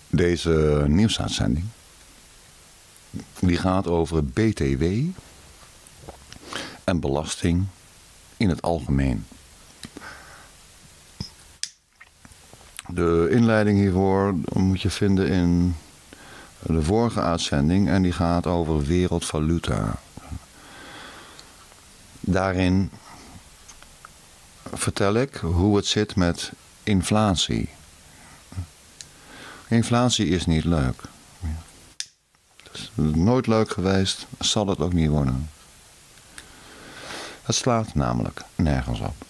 Deze nieuwsuitzending die gaat over BTW en belasting in het algemeen. De inleiding hiervoor moet je vinden in de vorige uitzending en die gaat over wereldvaluta. Daarin vertel ik hoe het zit met inflatie. Inflatie is niet leuk. Het is nooit leuk geweest, zal het ook niet worden. Het slaat namelijk nergens op.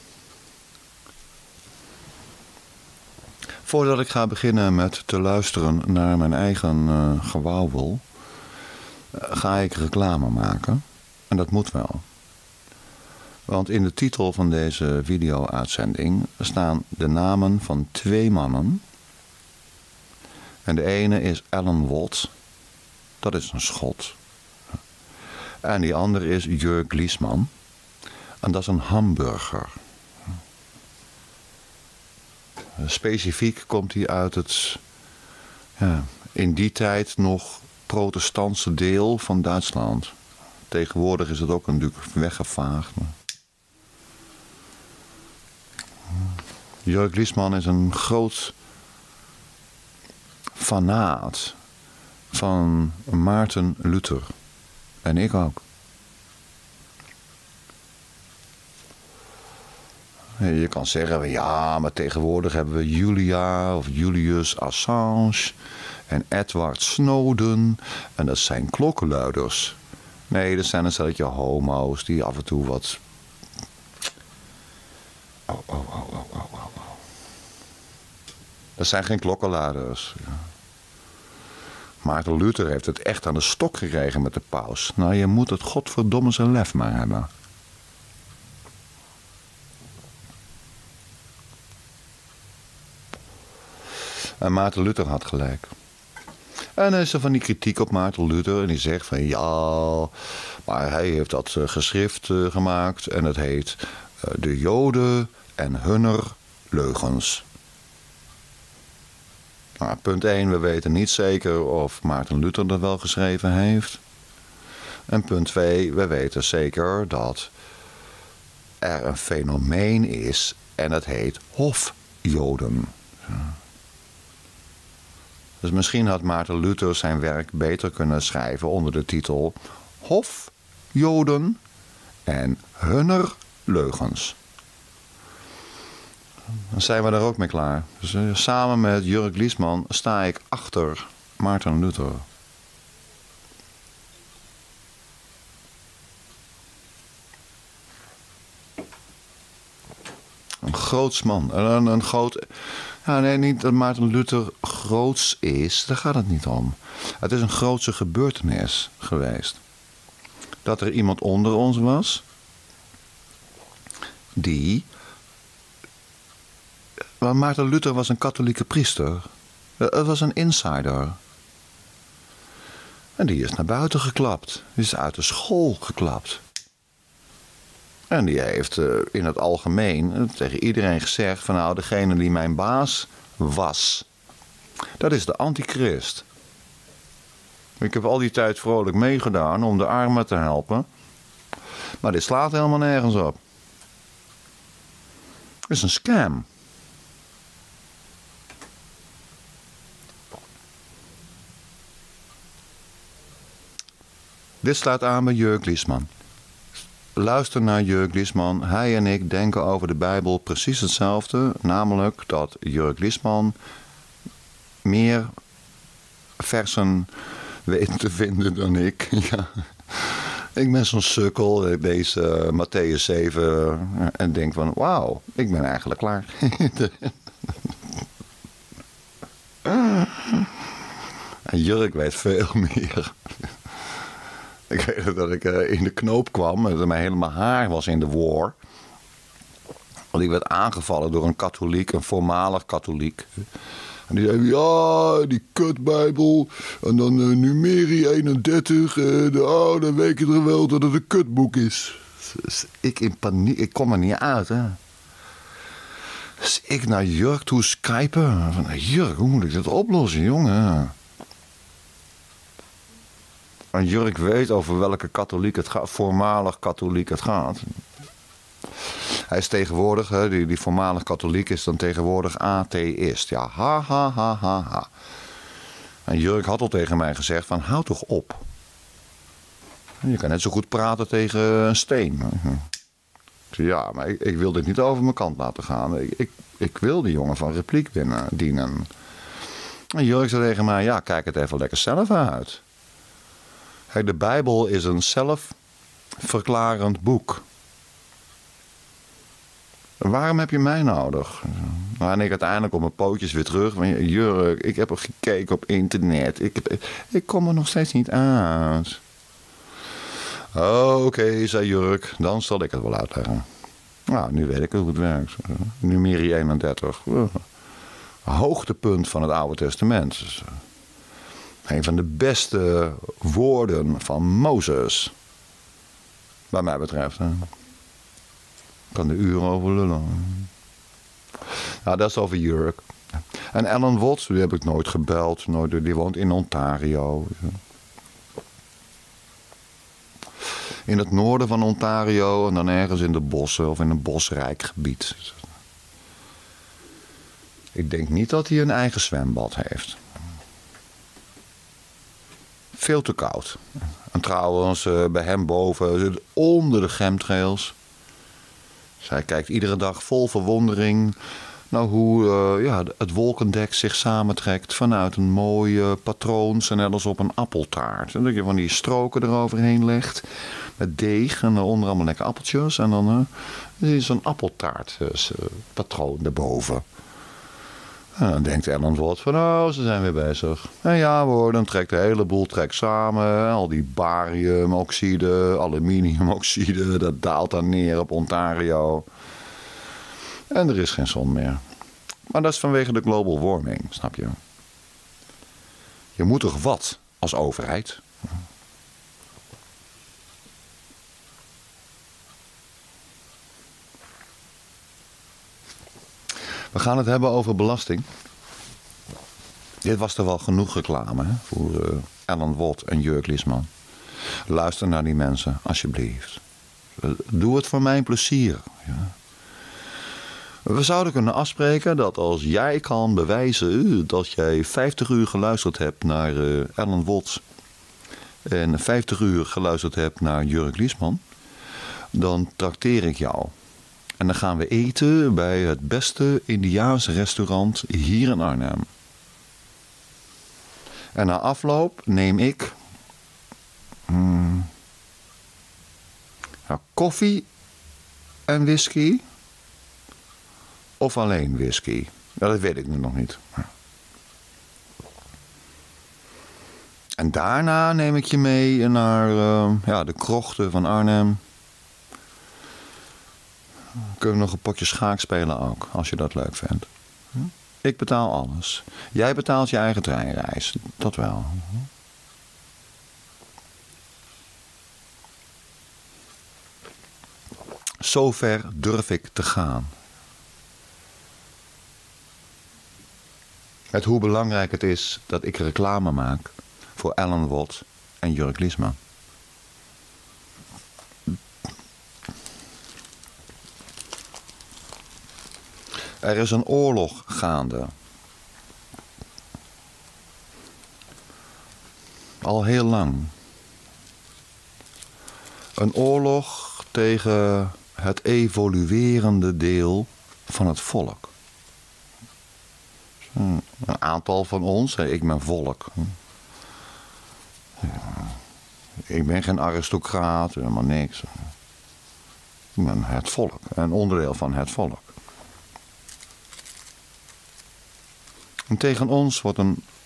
Voordat ik ga beginnen met te luisteren naar mijn eigen gewauwel, ga ik reclame maken. En dat moet wel. Want in de titel van deze video-uitzending staan de namen van 2 mannen. En de ene is Alan Watt. Dat is een Schot. En die andere is Jörg Liesman. En dat is een Hamburger. Specifiek komt hij uit het in die tijd nog protestantse deel van Duitsland. Tegenwoordig is het ook natuurlijk weggevaagd. Jörg Liesman is een groot fanaat van Maarten Luther. En ik ook. Je kan zeggen, ja, maar tegenwoordig hebben we Julia of Julius Assange en Edward Snowden. En dat zijn klokkenluiders. Nee, dat zijn een stelletje homo's die af en toe wat... Dat zijn geen klokkenluiders. Maarten Luther heeft het echt aan de stok gekregen met de paus. Nou, je moet het godverdomme zijn lef maar hebben. En Maarten Luther had gelijk. En dan is er van die kritiek op Maarten Luther. En die zegt van ja, maar hij heeft dat geschrift gemaakt. En het heet De Joden en hunner leugens. Nou, punt 1, we weten niet zeker of Maarten Luther dat wel geschreven heeft. En punt 2, we weten zeker dat er een fenomeen is. En dat heet hofjoden. Dus misschien had Maarten Luther zijn werk beter kunnen schrijven onder de titel Hofjoden en hunner leugens. Dan zijn we daar ook mee klaar. Dus samen met Jörg Liesman sta ik achter Maarten Luther. Een groots man. Een groot... Ja, nee, niet dat Maarten Luther groots is. Daar gaat het niet om. Het is een grootse gebeurtenis geweest. Dat er iemand onder ons was die... Maar Maarten Luther was een katholieke priester. Het was een insider. En die is naar buiten geklapt. Die is uit de school geklapt. En die heeft in het algemeen tegen iedereen gezegd van nou, degene die mijn baas was, dat is de antichrist. Ik heb al die tijd vrolijk meegedaan om de armen te helpen. Maar dit slaat helemaal nergens op. Het is een scam. Dit slaat aan bij Jörg Liesman. Luister naar Jörg Liesman. Hij en ik denken over de Bijbel precies hetzelfde. Namelijk dat Jörg Liesman meer versen weet te vinden dan ik. Ja. Ik ben zo'n sukkel. Ik lees Mattheüs 7 en denk van wauw, ik ben eigenlijk klaar. En Jörg weet veel meer. Ik weet dat ik in de knoop kwam. Dat mijn helemaal haar was in de war. Want ik werd aangevallen door een katholiek. Een voormalig katholiek. En die zei, ja, die kutbijbel. En dan Numeri 31. Dan weet je er wel dat het een kutboek is. Dus ik in paniek. Ik kom er niet uit, hè. Dus ik naar Jurk toe skypen. Van, Jurk, hoe moet ik dat oplossen, jongen? En Jurk weet over welke katholiek het gaat, voormalig katholiek het gaat. Hij is tegenwoordig, die voormalig katholiek is dan tegenwoordig atheïst. Ja, ha, ha, ha, ha, ha. En Jurk had al tegen mij gezegd van, hou toch op. Je kan net zo goed praten tegen een steen. Ik zei, ja, maar ik wil dit niet over mijn kant laten gaan. Ik wil die jongen van repliek dienen. En Jurk zei tegen mij, ja, kijk het even lekker zelf uit. Kijk, de Bijbel is een zelfverklarend boek. Waarom heb je mij nodig? Nou, en ik uiteindelijk op mijn pootjes weer terug. Jurk, ik heb er gekeken op internet. Ik kom er nog steeds niet uit. Oké, zei Jurk. Dan zal ik het wel uitleggen. Nou, nu weet ik hoe het werkt. Numeri 31. Hoogtepunt van het Oude Testament. Dus, een van de beste woorden van Mozes. Wat mij betreft. Ik kan er uren over lullen. Nou, dat is over Jurk. En Alan Watts, die heb ik nooit gebeld. Die woont in Ontario. In het noorden van Ontario en dan ergens in de bossen of in een bosrijk gebied. Ik denk niet dat hij een eigen zwembad heeft. Veel te koud. En trouwens, bij hem boven, onder de chemtrails. Zij kijkt iedere dag vol verwondering naar hoe het wolkendek zich samentrekt vanuit een mooi patroon, zo net als op een appeltaart. En dat je van die stroken eroverheen legt met deeg en daaronder allemaal lekker appeltjes. En dan is zo'n appeltaartpatroon erboven. En dan denkt Ellen Watts van, oh, ze zijn weer bezig. En ja hoor, dan trekt de hele boel samen. Al die bariumoxide, aluminiumoxide, dat daalt dan neer op Ontario. En er is geen zon meer. Maar dat is vanwege de global warming, snap je? Je moet toch wat als overheid? We gaan het hebben over belasting. Dit was er wel genoeg reclame hè, voor Alan Watt en Jurk Liesman. Luister naar die mensen, alsjeblieft. Doe het voor mijn plezier. Ja. We zouden kunnen afspreken dat als jij kan bewijzen dat jij 50 uur geluisterd hebt naar Alan Watt en 50 uur geluisterd hebt naar Jurk Liesman, dan trakteer ik jou. En dan gaan we eten bij het beste Indiaanse restaurant hier in Arnhem. En na afloop neem ik koffie en whisky. Of alleen whisky. Ja, dat weet ik nu nog niet. En daarna neem ik je mee naar de krochten van Arnhem. Kunnen we nog een potje schaak spelen ook, als je dat leuk vindt. Ik betaal alles. Jij betaalt je eigen treinreis. Dat wel. Zover durf ik te gaan. Met hoe belangrijk het is dat ik reclame maak voor Alan Watt en Jurk Liesman. Er is een oorlog gaande. Al heel lang. Een oorlog tegen het evoluerende deel van het volk. Een aantal van ons, ik ben volk. Ik ben geen aristocraat, helemaal niks. Ik ben het volk, een onderdeel van het volk. En tegen ons wordt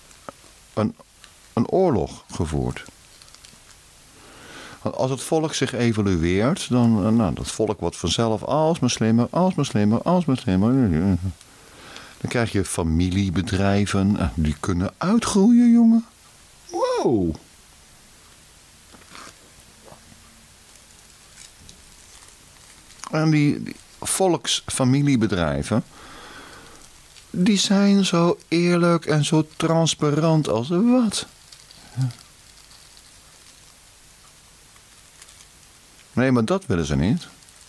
een oorlog gevoerd. Want als het volk zich evolueert, dan dat volk wordt vanzelf alsmaar slimmer, alsmaar slimmer, alsmaar slimmer. Dan krijg je familiebedrijven, die kunnen uitgroeien, jongen. Wow! En die volksfamiliebedrijven, die zijn zo eerlijk en zo transparant als wat. Ja. Nee, maar dat willen ze niet.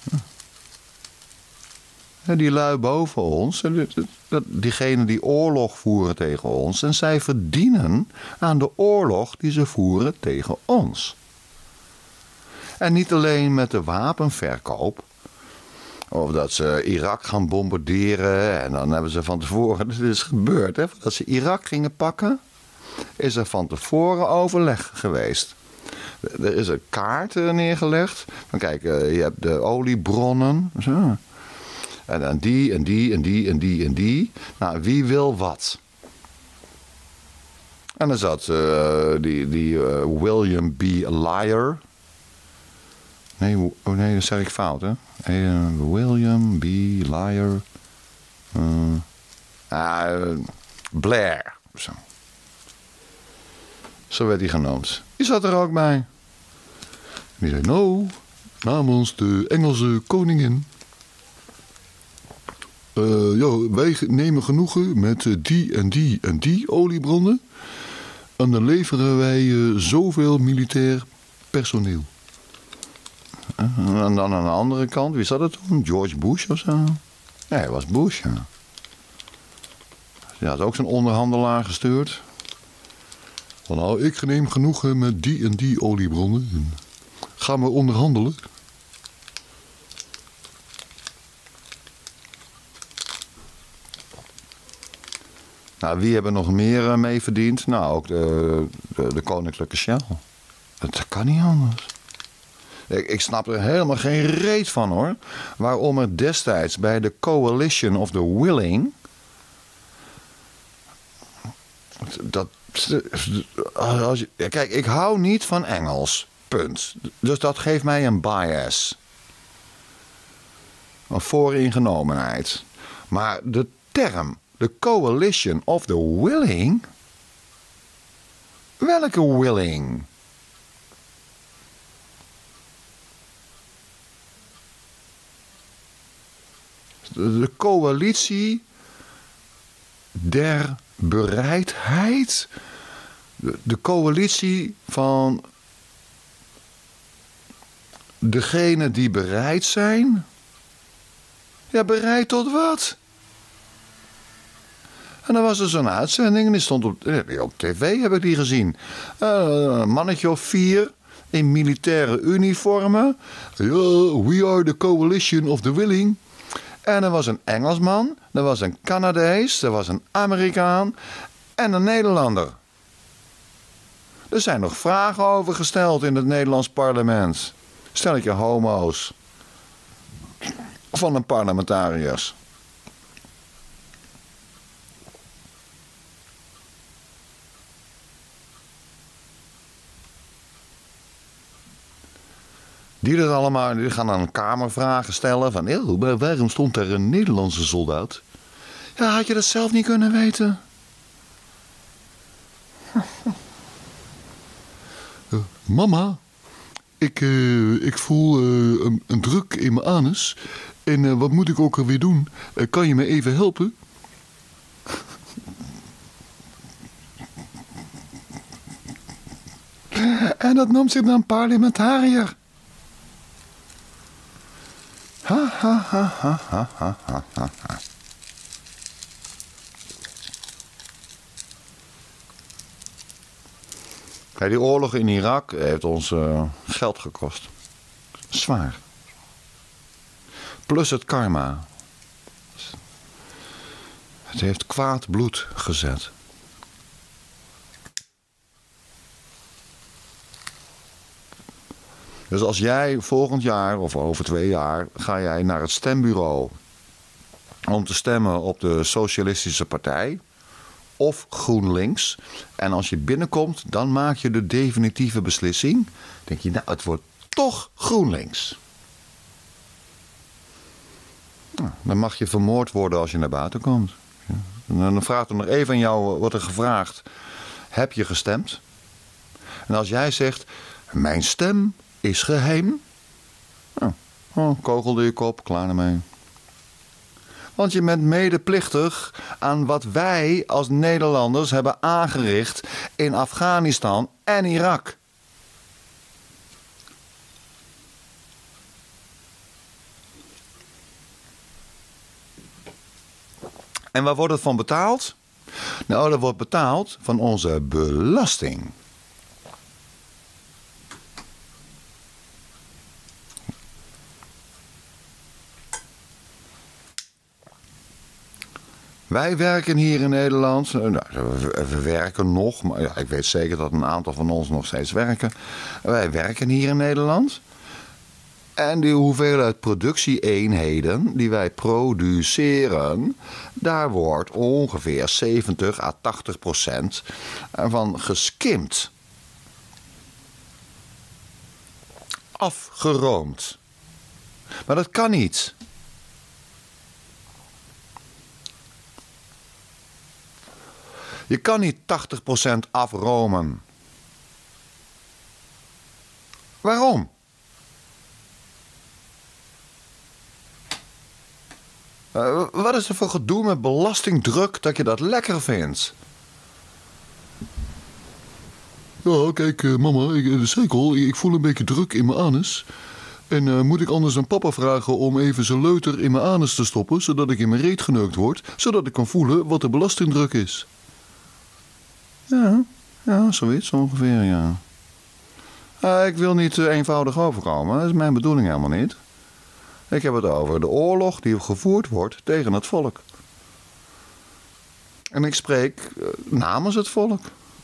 Ja, die lui boven ons, diegenen die oorlog voeren tegen ons, en zij verdienen aan de oorlog die ze voeren tegen ons. En niet alleen met de wapenverkoop, of dat ze Irak gaan bombarderen, en dan hebben ze van tevoren, dit is gebeurd, hè, dat ze Irak gingen pakken, is er van tevoren overleg geweest. Er is een kaart neergelegd. Van kijk, je hebt de oliebronnen. Zo. En dan die en die en die en die en die. Nou, wie wil wat? En dan zat William B. Liar. Nee, dat zeg ik fout, hè? William B. Liar. Blair. Zo werd hij genoemd. Die zat er ook bij. En die zei, nou, namens de Engelse koningin. Wij nemen genoegen met die en die en die oliebronnen. En dan leveren wij zoveel militair personeel. En dan aan de andere kant, wie zat het toen? George Bush of zo? Ja, hij was Bush, ja. Hij had ook zijn onderhandelaar gestuurd. Van, nou, ik neem genoegen met die en die oliebronnen. Gaan we onderhandelen? Nou, wie hebben nog meer mee verdiend? Nou, ook de koninklijke Shell. Dat kan niet anders. Ik snap er helemaal geen reet van, hoor. Waarom er destijds bij de Coalition of the Willing... Kijk, ik hou niet van Engels. Punt. Dus dat geeft mij een bias. Een vooringenomenheid. Maar de term, de Coalition of the Willing... Welke willing? De coalitie der bereidheid. De coalitie van degenen die bereid zijn. Ja, bereid tot wat? En dan was er zo'n uitzending en die stond op tv, heb ik die gezien. Een mannetje of 4 in militaire uniformen. We are the coalition of the willing. En er was een Engelsman, er was een Canadees, er was een Amerikaan en een Nederlander. Er zijn nog vragen over gesteld in het Nederlands parlement. Stelletje homo's. Van de parlementariërs. Die gaan dan kamervragen stellen van... waarom stond er een Nederlandse soldaat? Ja, had je dat zelf niet kunnen weten? Mama, ik voel een druk in mijn anus. En wat moet ik ook alweer doen? Kan je me even helpen? En dat noemt zich dan parlementariër. Ha, ha, ha, ha, ha, ha, ha, ha. Kijk, die oorlog in Irak heeft ons geld gekost. Zwaar. Plus het karma. Het heeft kwaad bloed gezet. Dus als jij volgend jaar of over 2 jaar ga jij naar het stembureau om te stemmen op de Socialistische Partij of GroenLinks. En als je binnenkomt, dan maak je de definitieve beslissing. Denk je, nou, het wordt toch GroenLinks. Nou, dan mag je vermoord worden als je naar buiten komt. En dan vraagt er nog even aan jou, wordt er gevraagd, heb je gestemd? En als jij zegt, mijn stem is geheim. Nou, kogel door je kop, klaar ermee. Want je bent medeplichtig aan wat wij als Nederlanders hebben aangericht in Afghanistan en Irak. En waar wordt het van betaald? Nou, dat wordt betaald van onze belasting. Wij werken hier in Nederland, we werken nog, maar ja, ik weet zeker dat een aantal van ons nog steeds werken. Wij werken hier in Nederland. En die hoeveelheid productieeenheden die wij produceren, daar wordt ongeveer 70 à 80% van geskimd. Afgeroomd. Maar dat kan niet. Je kan niet 80% afromen. Waarom? Wat is er voor gedoe met belastingdruk dat je dat lekker vindt? Ja, kijk, mama, ik voel een beetje druk in mijn anus. En moet ik anders aan papa vragen om even zijn leuter in mijn anus te stoppen, zodat ik in mijn reet geneukt word, zodat ik kan voelen wat de belastingdruk is? Ja, zoiets ongeveer, ja. Ik wil niet eenvoudig overkomen, dat is mijn bedoeling helemaal niet. Ik heb het over de oorlog die gevoerd wordt tegen het volk. En ik spreek namens het volk.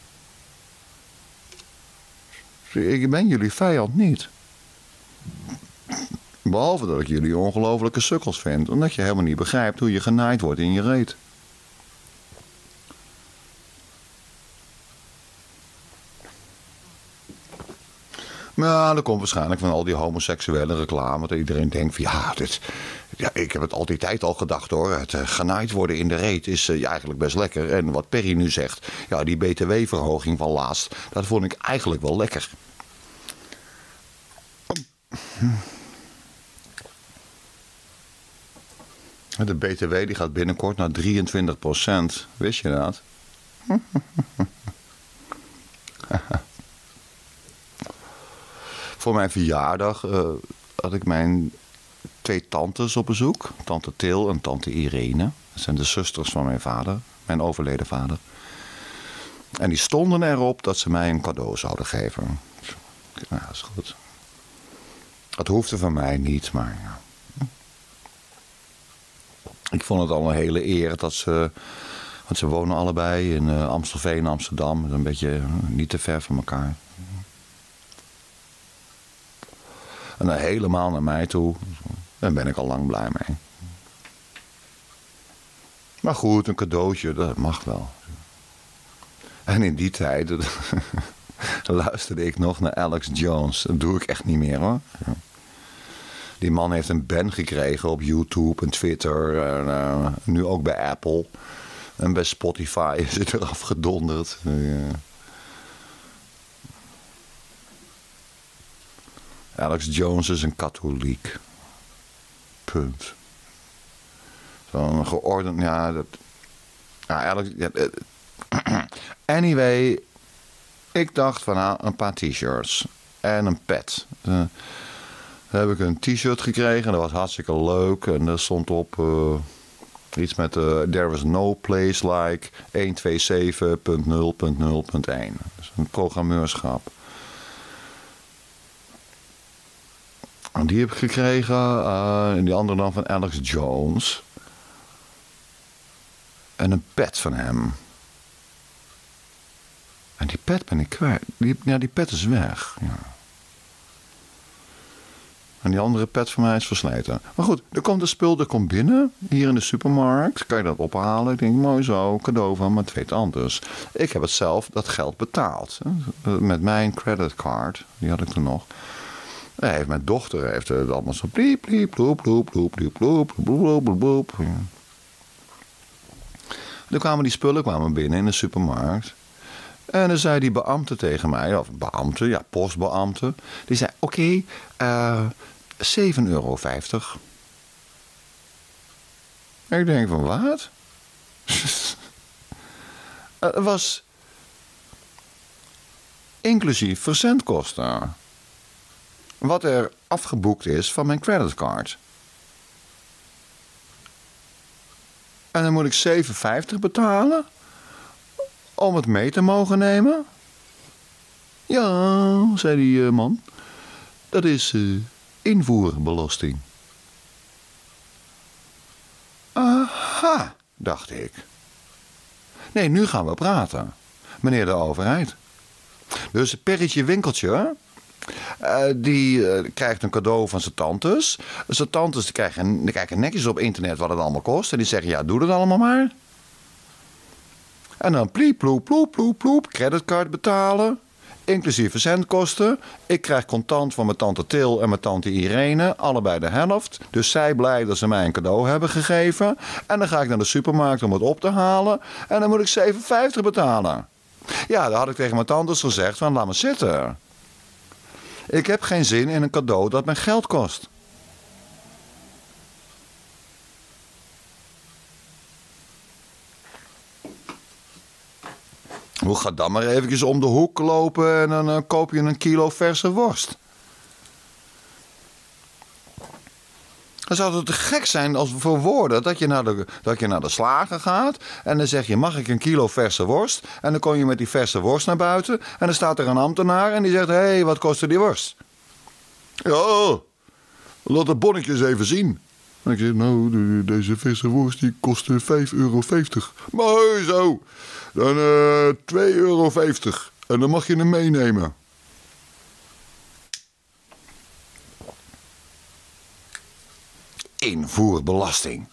Ik ben jullie vijand niet. Behalve dat ik jullie ongelofelijke sukkels vind. Omdat je helemaal niet begrijpt hoe je genaaid wordt in je reet. Maar ja, dat komt waarschijnlijk van al die homoseksuele reclame. Dat iedereen denkt van ja, ik heb het al die tijd al gedacht hoor. Het genaaid worden in de reet is eigenlijk best lekker. En wat Perry nu zegt, ja, die btw-verhoging van laatst, dat vond ik eigenlijk wel lekker. De btw die gaat binnenkort naar 23%. Wist je dat? Voor mijn verjaardag had ik mijn 2 tantes op bezoek. Tante Til en tante Irene. Dat zijn de zusters van mijn vader. Mijn overleden vader. En die stonden erop dat ze mij een cadeau zouden geven. Nou, dat is goed. Dat hoefde van mij niet, maar ja. Ik vond het al een hele eer dat ze... Want ze wonen allebei in Amstelveen, Amsterdam. Een beetje niet te ver van elkaar. En dan helemaal naar mij toe. Daar ben ik al lang blij mee. Maar goed, een cadeautje, dat mag wel. En in die tijd luisterde ik nog naar Alex Jones. Dat doe ik echt niet meer hoor. Die man heeft een ban gekregen op YouTube en Twitter. En nu ook bij Apple. En bij Spotify is het eraf gedonderd. Alex Jones is een katholiek. Punt. Zo'n geordend... Ja, dat... Ja, Alex... Ja, anyway, ik dacht van een paar t-shirts en een pet. Dan heb ik een t-shirt gekregen. Dat was hartstikke leuk. En daar stond op iets met There is no place like 127.0.0.1. Dus een programmeurschap. En die heb ik gekregen. En die andere dan van Alex Jones. En een pet van hem. En die pet ben ik kwijt. Die pet is weg. Ja. En die andere pet van mij is versleten. Maar goed, er komt een spul, er komt binnen. Hier in de supermarkt. Kan je dat ophalen? Ik denk, mooi zo, cadeau van mijn 2 tantes. Ik heb het zelf, dat geld betaald. Met mijn creditcard. Die had ik er nog. Mijn dochter heeft het allemaal zo bliep, bliep, bloep, bloep, bloep, bloep, bloep, bloep, bloep, bloep. Ja. Toen kwamen die spullen binnen in de supermarkt. En dan zei die beambte tegen mij, of beambte, ja, postbeambte. Die zei, oké, €7,50. Ik denk van, wat? Het was inclusief verzendkosten. Wat er afgeboekt is van mijn creditcard. En dan moet ik $7,50 betalen om het mee te mogen nemen? Ja, zei die man. Dat is invoerbelasting. Aha, dacht ik. Nee, nu gaan we praten. Meneer de overheid. Dus Perretje Winkeltje, die krijgt een cadeau van zijn tantes. Zijn tantes die kijken netjes op internet wat het allemaal kost. En die zeggen, ja, doe dat allemaal maar. En dan pliep, ploep, ploep, ploep, ploep. Creditcard betalen. Inclusief verzendkosten. Ik krijg contant van mijn tante Til en mijn tante Irene. Allebei de helft. Dus zij blij dat ze mij een cadeau hebben gegeven. En dan ga ik naar de supermarkt om het op te halen. En dan moet ik $7,50 betalen. Ja, daar had ik tegen mijn tantes gezegd van laat me zitten. Ik heb geen zin in een cadeau dat mijn geld kost. Hoe gaat dan maar eventjes om de hoek lopen en dan koop je een kilo verse worst. Dan zou het te gek zijn als voor woorden dat je naar de slager gaat en dan zeg je mag ik een kilo verse worst en dan kom je met die verse worst naar buiten en dan staat er een ambtenaar en die zegt hé, wat kostte die worst? Ja, laat de bonnetjes even zien. En ik zeg nou deze verse worst die kost €5,50. Maar zo, dan €2,50 en dan mag je hem meenemen. Invoerbelasting.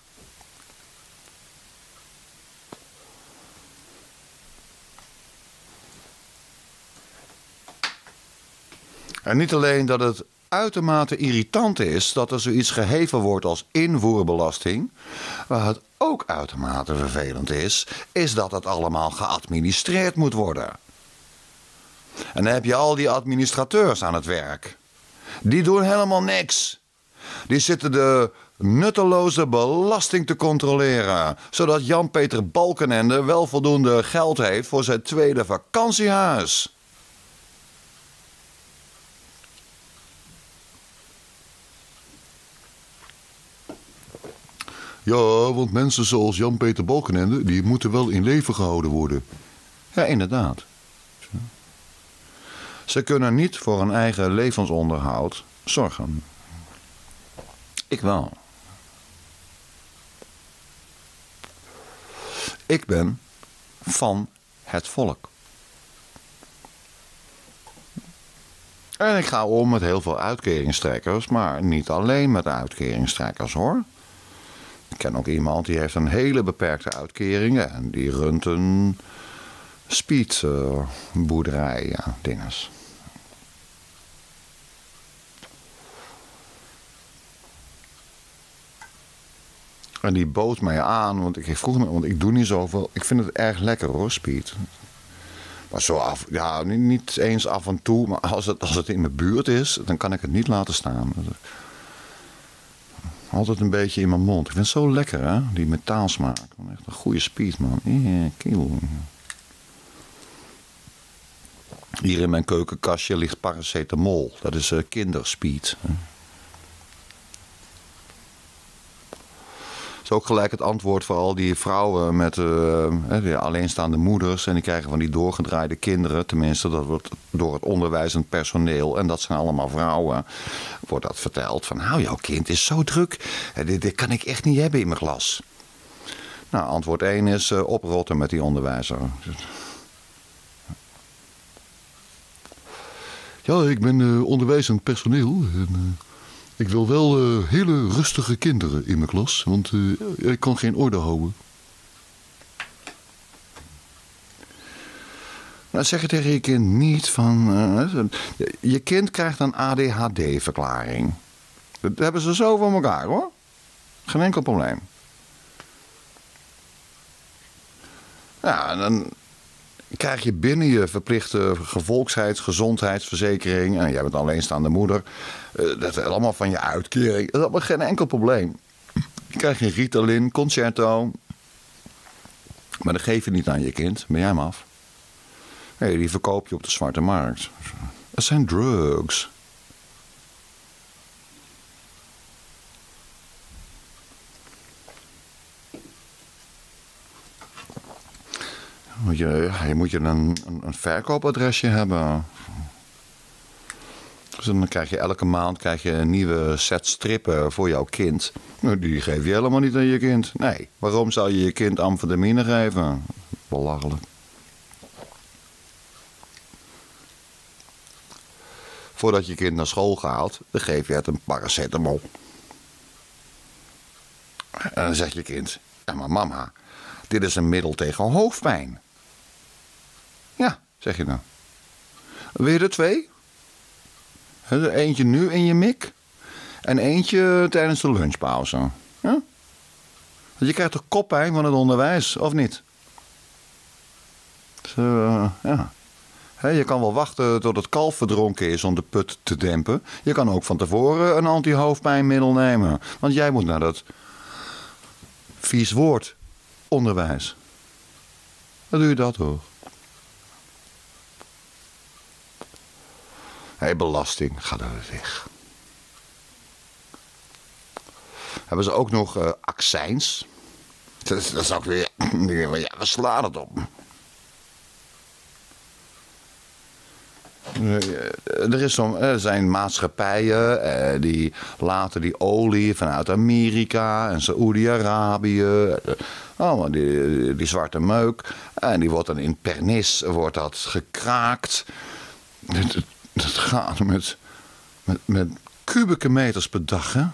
En niet alleen dat het uitermate irritant is dat er zoiets geheven wordt als invoerbelasting, maar het ook uitermate vervelend is dat het allemaal geadministreerd moet worden. En dan heb je al die administrateurs aan het werk. Die doen helemaal niks. Die zitten de nutteloze belasting te controleren, zodat Jan-Peter Balkenende wel voldoende geld heeft voor zijn tweede vakantiehuis. Ja, want mensen zoals Jan-Peter Balkenende, die moeten wel in leven gehouden worden. Ja, inderdaad. Ze kunnen niet voor hun eigen levensonderhoud zorgen. Ik wel. Ik ben van het volk. En ik ga om met heel veel uitkeringstrekkers, maar niet alleen met uitkeringstrekkers hoor. Ik ken ook iemand die heeft een hele beperkte uitkering en die runt een speedboerderij, ja, dinges. En die bood mij aan, want ik vroeg me, want ik doe niet zoveel. Ik vind het erg lekker hoor, speed. Maar zo af, ja, niet eens af en toe, maar als het in mijn buurt is, dan kan ik het niet laten staan. Altijd een beetje in mijn mond. Ik vind het zo lekker, hè? Die metaalsmaak. Echt een goede speed, man. Kiel. Hier in mijn keukenkastje ligt paracetamol. Dat is kinderspeed. Dat is ook gelijk het antwoord voor al die vrouwen met die alleenstaande moeders. En die krijgen van die doorgedraaide kinderen. Tenminste, dat wordt door het onderwijzend personeel. En dat zijn allemaal vrouwen. Wordt dat verteld van, nou, jouw kind is zo druk. Dit kan ik echt niet hebben in mijn klas. Nou, antwoord 1 is oprotten met die onderwijzer. Ja, ik ben onderwijzend personeel. Ik wil wel hele rustige kinderen in mijn klas, want ik kan geen orde houden. Nou, zeg het tegen je kind niet van... je kind krijgt een ADHD-verklaring. Dat hebben ze zo van elkaar, hoor. Geen enkel probleem. Ja, dan krijg je binnen je verplichte gezondheidsverzekering... en jij bent alleenstaande moeder... dat is allemaal van je uitkering. Dat is allemaal geen enkel probleem. Je krijgt een Ritalin, Concerto. Maar dat geef je niet aan je kind. Ben jij hem af? Nee, die verkoop je op de zwarte markt. Dat zijn drugs. Je moet een verkoopadresje hebben. Dus dan krijg je elke maand een nieuwe set strippen voor jouw kind. Die geef je helemaal niet aan je kind. Nee, waarom zou je je kind amfetamine geven? Belachelijk. Voordat je kind naar school gaat, dan geef je het een paracetamol. En dan zegt je kind, ja maar mama, dit is een middel tegen hoofdpijn. Ja, zeg je dan. Wil je er 2? Eentje nu in je mik en eentje tijdens de lunchpauze. Ja? Want je krijgt toch koppijn van het onderwijs, of niet? Dus, ja. Je kan wel wachten tot het kalf verdronken is om de put te dempen. Je kan ook van tevoren een anti-hoofdpijnmiddel nemen. Want jij moet naar dat vies woord onderwijs. Wat doe je dat toch? Belasting, ga daar weg. Hebben ze ook nog accijns? Dat is ook weer... Ja, we slaan het op. Er zijn maatschappijen die laten die olie vanuit Amerika en Saoedi-Arabië, allemaal die zwarte meuk, en die wordt dan in Pernis gekraakt. Dat gaat met kubieke meters per dag, hè?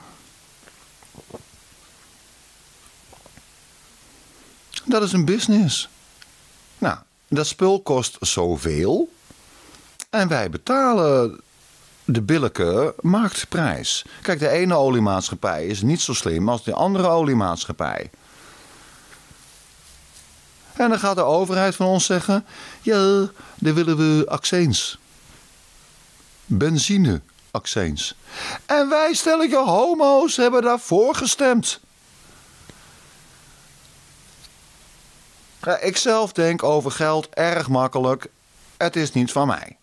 Dat is een business. Nou, dat spul kost zoveel. En wij betalen de billijke marktprijs. Kijk, de ene oliemaatschappij is niet zo slim als de andere oliemaatschappij. En dan gaat de overheid van ons zeggen, ja, dan willen we accijns. Benzineaccijns. En wij stellige homo's hebben daarvoor gestemd. Ja, ik zelf denk over geld erg makkelijk. Het is niet van mij.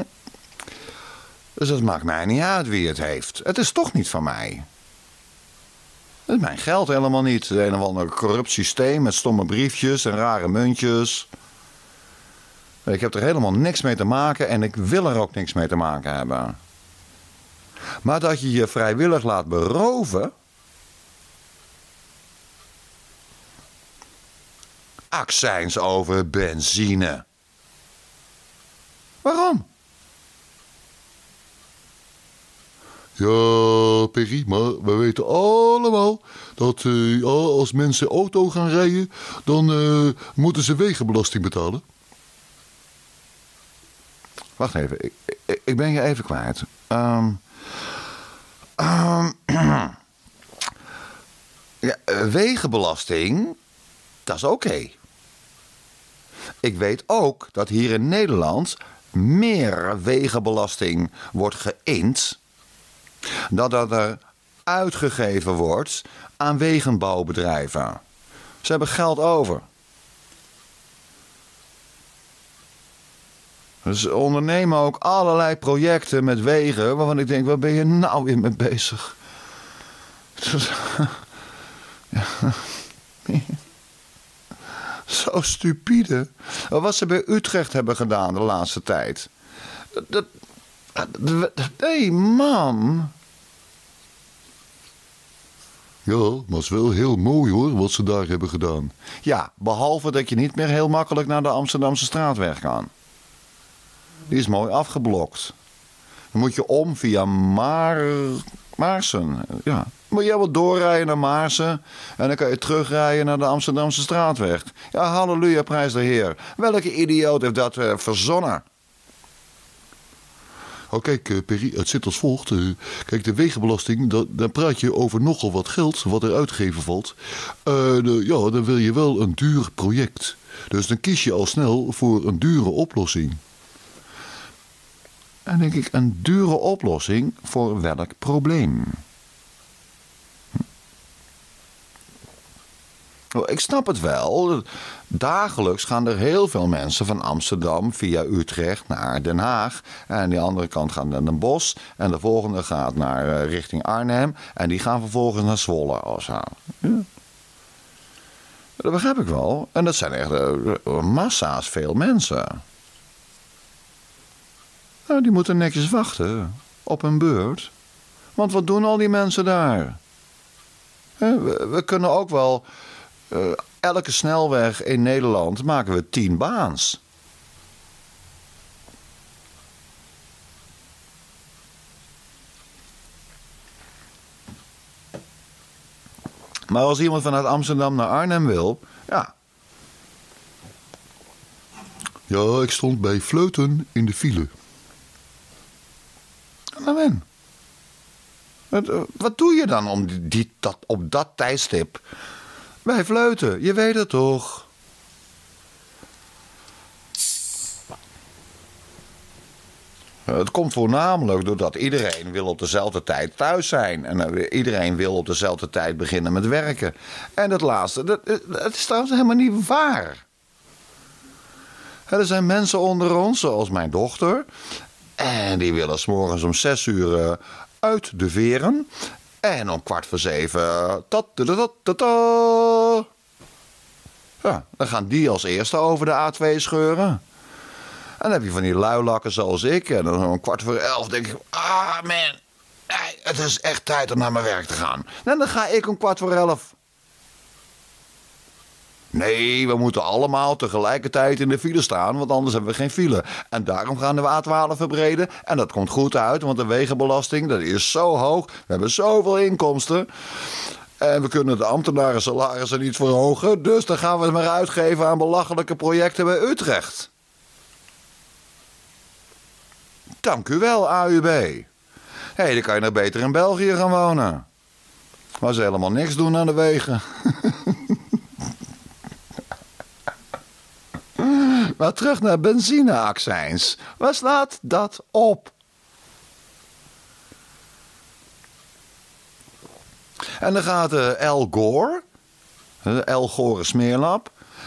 Dus het maakt mij niet uit wie het heeft. Het is toch niet van mij. Het is mijn geld helemaal niet. Een of ander corrupt systeem met stomme briefjes en rare muntjes. Ik heb er helemaal niks mee te maken en ik wil er ook niks mee te maken hebben. Maar dat je je vrijwillig laat beroven... Accijns over benzine. Waarom? Ja, Perry, maar we weten allemaal dat als mensen auto gaan rijden, dan moeten ze wegenbelasting betalen. Wacht even, ik ben je even kwijt. Ja, wegenbelasting, dat is oké. Ik weet ook dat hier in Nederland meer wegenbelasting wordt geïnd dat er uitgegeven wordt aan wegenbouwbedrijven. Ze hebben geld over. Dus ondernemen ook allerlei projecten met wegen waarvan ik denk, waar ben je nou weer mee bezig? Zo stupide. Wat ze bij Utrecht hebben gedaan de laatste tijd. Nee, man. Ja, maar het is wel heel mooi hoor, wat ze daar hebben gedaan. Ja, behalve dat je niet meer heel makkelijk naar de Amsterdamse straatweg kan. Die is mooi afgeblokt. Dan moet je om via Maarsen. Ja. Moet je wel doorrijden naar Maarsen en dan kan je terugrijden naar de Amsterdamse straatweg. Ja, halleluja, prijs de Heer. Welke idioot heeft dat verzonnen? Oh, kijk, Perry, het zit als volgt. Kijk, de wegenbelasting, dan praat je over nogal wat geld wat er uitgeven valt. Ja, dan wil je wel een duur project. Dus dan kies je al snel voor een dure oplossing. En denk ik, een dure oplossing voor welk probleem? Ik snap het wel. Dagelijks gaan er heel veel mensen van Amsterdam via Utrecht naar Den Haag. En die andere kant gaat naar Den Bosch. En de volgende gaat naar richting Arnhem. En die gaan vervolgens naar Zwolle. Of zo. Ja. Dat begrijp ik wel. En dat zijn echt massa's veel mensen. Nou, die moeten netjes wachten op hun beurt. Want wat doen al die mensen daar? We kunnen ook wel... elke snelweg in Nederland maken we 10 baans. Maar als iemand vanuit Amsterdam naar Arnhem wil... Ja. Ja, ik stond bij Vleuten in de file. Nou, wat doe je dan op dat tijdstip? Bij Vleuten, je weet het toch? Het komt voornamelijk doordat iedereen wil op dezelfde tijd thuis zijn. En iedereen wil op dezelfde tijd beginnen met werken. En dat laatste, dat is trouwens helemaal niet waar. Er zijn mensen onder ons, zoals mijn dochter. En die willen 's morgens om 6 uur uit de veren. En om 6:15... Ja, dan gaan die als eerste over de A2 scheuren. En dan heb je van die luilakken zoals ik. En dan om 11:15 denk ik... Ah, man. Het is echt tijd om naar mijn werk te gaan. En dan ga ik om 11:15. Nee, we moeten allemaal tegelijkertijd in de file staan, want anders hebben we geen file. En daarom gaan we A12 verbreden. En dat komt goed uit, want de wegenbelasting, dat is zo hoog. We hebben zoveel inkomsten. En we kunnen de ambtenaren salarissen niet verhogen. Dus dan gaan we het maar uitgeven aan belachelijke projecten bij Utrecht. Dank u wel, AUB. Dan kan je nog beter in België gaan wonen. Waar ze helemaal niks doen aan de wegen. Maar terug naar benzineaccijns. Waar slaat dat op? En dan gaat Al Gore, de Al Gore smeerlap.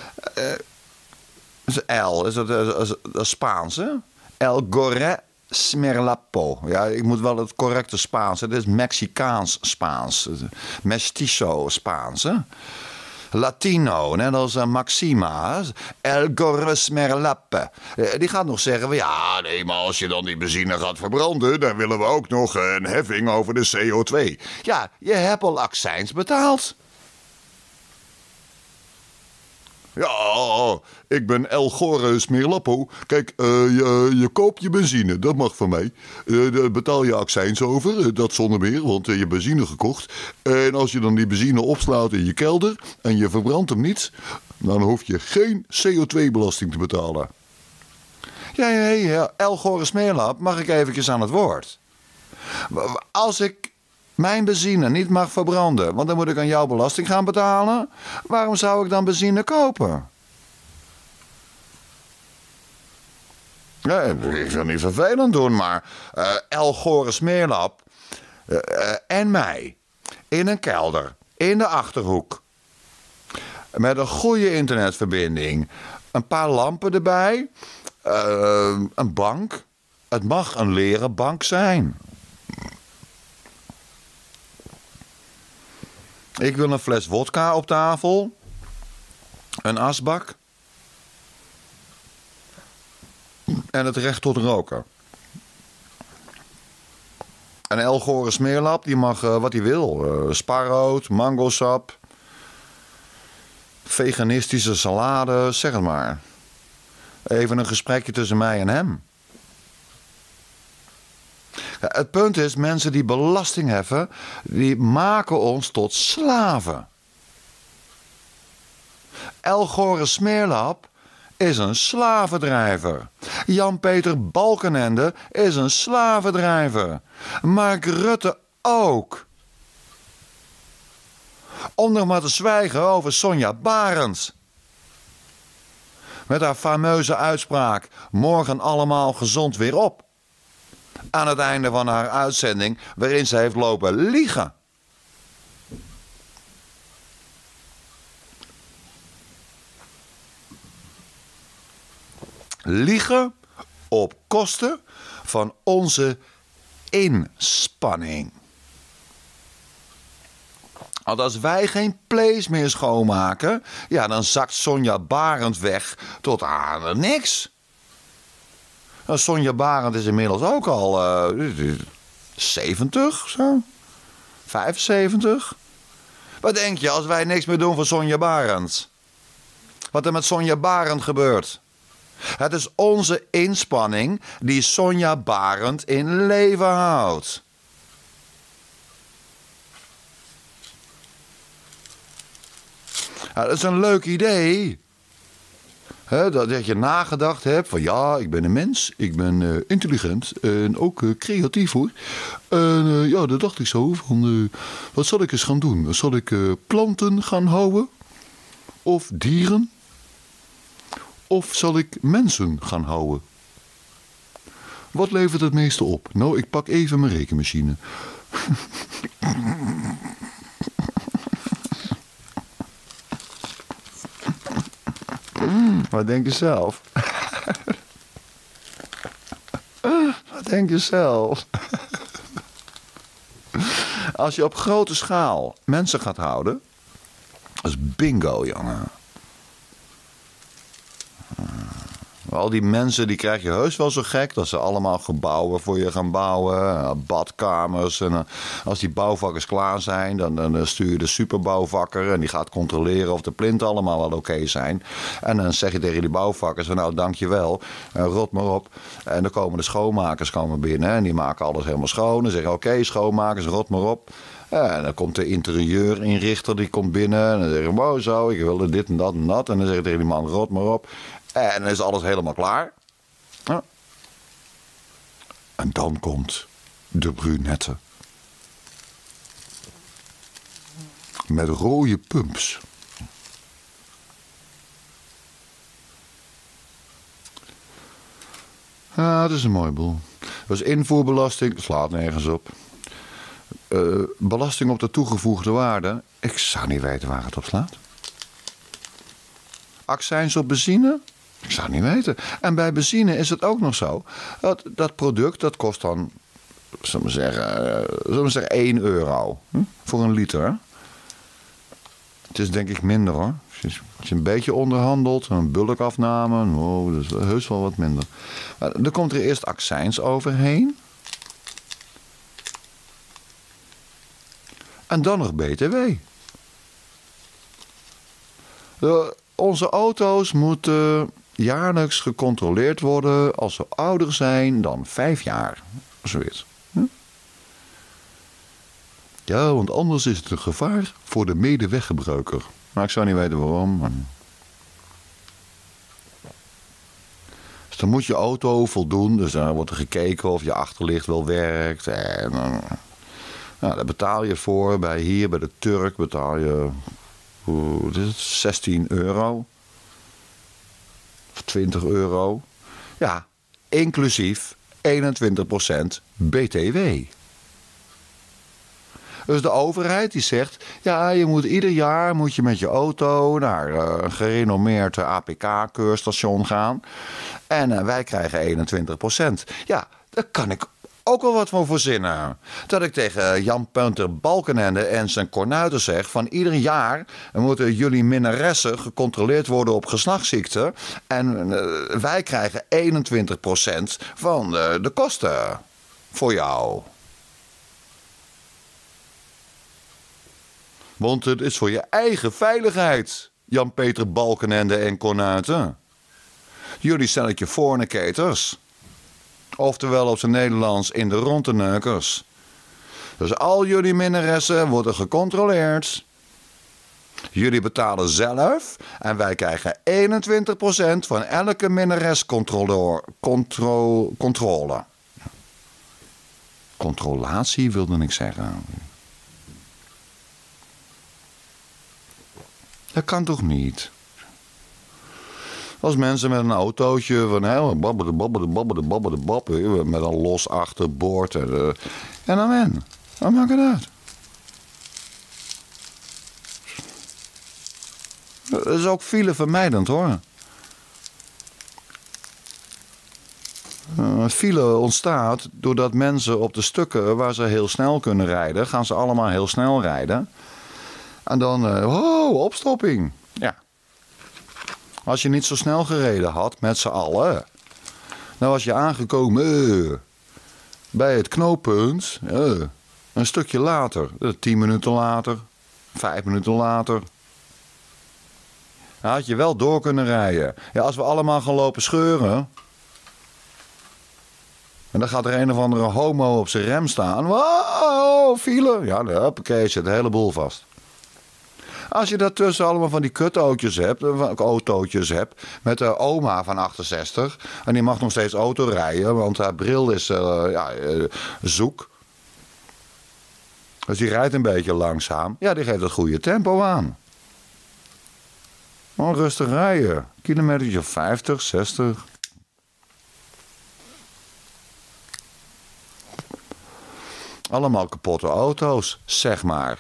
L, is dat Spaans, hè? El Gore Smerlapo. Ja, ik moet wel het correcte Spaans. Het is Mexicaans Spaans. Mestizo Spaans, hè? Latino, net als Maxima. El Gore Smerlappe. Die gaat nog zeggen, ja, nee, maar als je dan die benzine gaat verbranden, dan willen we ook nog een heffing over de CO2. Ja, je hebt al accijns betaald. Ja, ik ben El Gore Smerlappo. Kijk, je koopt je benzine, dat mag van mij. Daar betaal je accijns over, dat zonder meer, want je hebt benzine gekocht. En als je dan die benzine opslaat in je kelder en je verbrandt hem niet, dan hoef je geen CO2-belasting te betalen. Ja, El Gore Smerlap, mag ik eventjes aan het woord? Als ik mijn benzine niet mag verbranden, want dan moet ik aan jouw belasting gaan betalen. Waarom zou ik dan benzine kopen? Ja, ik wil niet vervelend doen, maar El Gore Smeerlap en mij in een kelder, in de Achterhoek, met een goede internetverbinding, een paar lampen erbij, een bank. Het mag een leren bank zijn. Ik wil een fles wodka op tafel. Een asbak. En het recht tot roken. En El Gore Smeerlap, die mag wat hij wil. Spaarrood, mangosap. Veganistische salade, zeg het maar. Even een gesprekje tussen mij en hem. Het punt is, mensen die belasting heffen, die maken ons tot slaven. El Gore Smeerlap is een slavendrijver. Jan-Peter Balkenende is een slavendrijver. Mark Rutte ook. Om nog maar te zwijgen over Sonja Barends. Met haar fameuze uitspraak, morgen allemaal gezond weer op. Aan het einde van haar uitzending, waarin ze heeft lopen liegen. Liegen op kosten van onze inspanning. Want als wij geen plays meer schoonmaken, ja, dan zakt Sonja Barend weg tot aan niks. Nou, Sonja Barend is inmiddels ook al 70, zo. 75. Wat denk je als wij niks meer doen voor Sonja Barend? Wat er met Sonja Barend gebeurt? Het is onze inspanning die Sonja Barend in leven houdt. Ja, dat is een leuk idee. Dat je nagedacht hebt van ja, ik ben een mens, ik ben intelligent en ook creatief hoor. En ja, daar dacht ik zo van, wat zal ik eens gaan doen? Zal ik planten gaan houden? Of dieren? Of zal ik mensen gaan houden? Wat levert het meeste op? Nou, ik pak even mijn rekenmachine. Wat denk je zelf? Wat denk je zelf? Als je op grote schaal mensen gaat houden, dat is bingo, jongen. Al die mensen die krijg je heus wel zo gek dat ze allemaal gebouwen voor je gaan bouwen. Badkamers. En als die bouwvakkers klaar zijn, dan stuur je de superbouwvakker. En die gaat controleren of de plinten allemaal wel oké zijn. En dan zeg je tegen die bouwvakkers van nou dankjewel, rot maar op. En dan komen de schoonmakers binnen en die maken alles helemaal schoon. En zeggen oké, schoonmakers, rot maar op. En dan komt de interieurinrichter, die komt binnen. En dan zeggen wow zo, ik wilde dit en dat en dat. En dan zeg je tegen die man rot maar op. En dan is alles helemaal klaar. Ja. En dan komt de brunette. Met rode pumps. Ja, dat is een mooi boel. Dat is invoerbelasting, slaat nergens op. Belasting op de toegevoegde waarde. Ik zou niet weten waar het op slaat. Accijns op benzine? Ik zou het niet weten. En bij benzine is het ook nog zo. Dat product, dat kost dan, zullen we zeggen 1 euro. Voor een liter. Het is denk ik minder hoor. Als je een beetje onderhandelt, een bulkafname, dat is heus wel wat minder. Dan komt er eerst accijns overheen. En dan nog BTW. Onze auto's moeten jaarlijks gecontroleerd worden als ze ouder zijn dan 5 jaar. Zoiets. Ja, want anders is het een gevaar voor de medeweggebruiker. Maar ik zou niet weten waarom. Maar... Dus dan moet je auto voldoen. Dus dan wordt er gekeken of je achterlicht wel werkt. En nou, daar betaal je voor. Bij de Turk betaal je... Wat is het? 16 euro. Of 20 euro. Ja, inclusief 21% BTW. Dus de overheid die zegt... ja, ieder jaar moet je met je auto naar een gerenommeerd APK-keurstation gaan. En wij krijgen 21%. Ja, daar kan ik ook wel wat van verzinnen. Dat ik tegen Jan-Peter Balkenende en zijn kornuiten zeg... van ieder jaar moeten jullie minnaressen gecontroleerd worden op geslachtsziekten. En wij krijgen 21% van de kosten voor jou. Want het is voor je eigen veiligheid, Jan-Peter Balkenende en kornuiten. Jullie stelletje fornicators. Oftewel op zijn Nederlands in de ronteneukers. Dus al jullie minnaressen worden gecontroleerd. Jullie betalen zelf en wij krijgen 21% van elke minnarescontrole. Controlatie wilde ik zeggen. Dat kan toch niet? Als mensen met een autootje van met een los achterboord en dan wat maakt het uit? Dat is ook filevermijdend hoor. File ontstaat doordat mensen op de stukken waar ze heel snel kunnen rijden, gaan ze allemaal heel snel rijden. En dan, opstopping. Ja. Als je niet zo snel gereden had met z'n allen, dan was je aangekomen bij het knooppunt een stukje later. 10 minuten later, 5 minuten later. Dan had je wel door kunnen rijden. Ja, als we allemaal gaan lopen scheuren, en dan gaat er een of andere homo op zijn rem staan. Wow, file. Ja, hoppakee, zit de hele boel vast. Als je daartussen allemaal van die kutautootjes hebt, met de oma van 68, en die mag nog steeds auto rijden, want haar bril is zoek. Dus die rijdt een beetje langzaam. Ja, die geeft het goede tempo aan. Oh, rustig rijden. Kilometertje 50, 60. Allemaal kapotte auto's, zeg maar.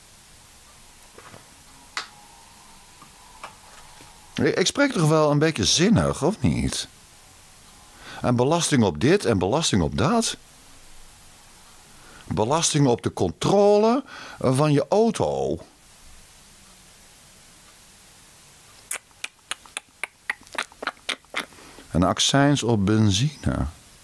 Ik spreek toch wel een beetje zinnig, of niet? En belasting op dit en belasting op dat. Belasting op de controle van je auto. En accijns op benzine.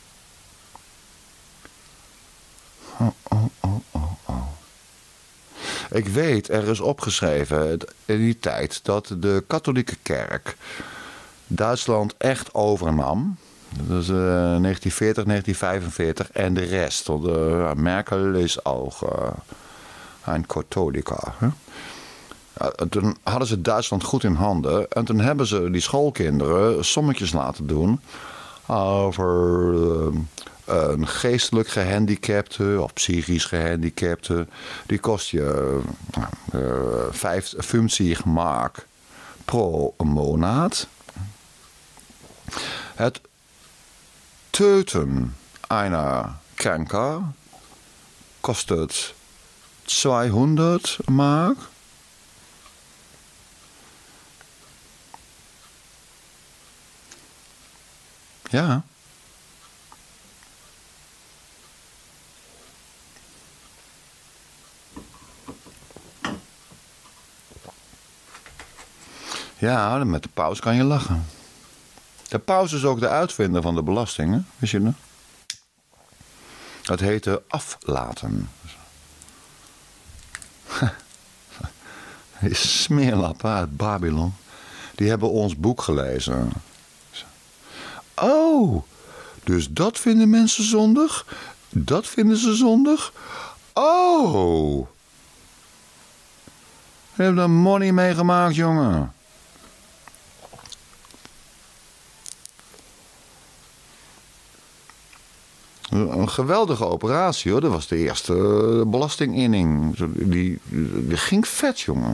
Ik weet, er is opgeschreven in die tijd dat de katholieke kerk Duitsland echt overnam. Dat is 1940, 1945 en de rest. Want Merkel is ook een katholica. Toen hadden ze Duitsland goed in handen. En toen hebben ze die schoolkinderen sommetjes laten doen over een geestelijk gehandicapte of psychisch gehandicapte. Die kost je 50 mark pro maand. Het töten einer Kranker kostet 200 mark. Ja. Ja, met de paus kan je lachen. De paus is ook de uitvinder van de belastingen, wist je dat? Dat heette aflaten. Die smeerlappen uit Babylon, die hebben ons boek gelezen. Oh, dus dat vinden mensen zondig? Dat vinden ze zondig? Oh. Je hebt er money mee gemaakt, jongen. Een geweldige operatie, hoor. Dat was de eerste belastinginning. Die ging vet, jongen.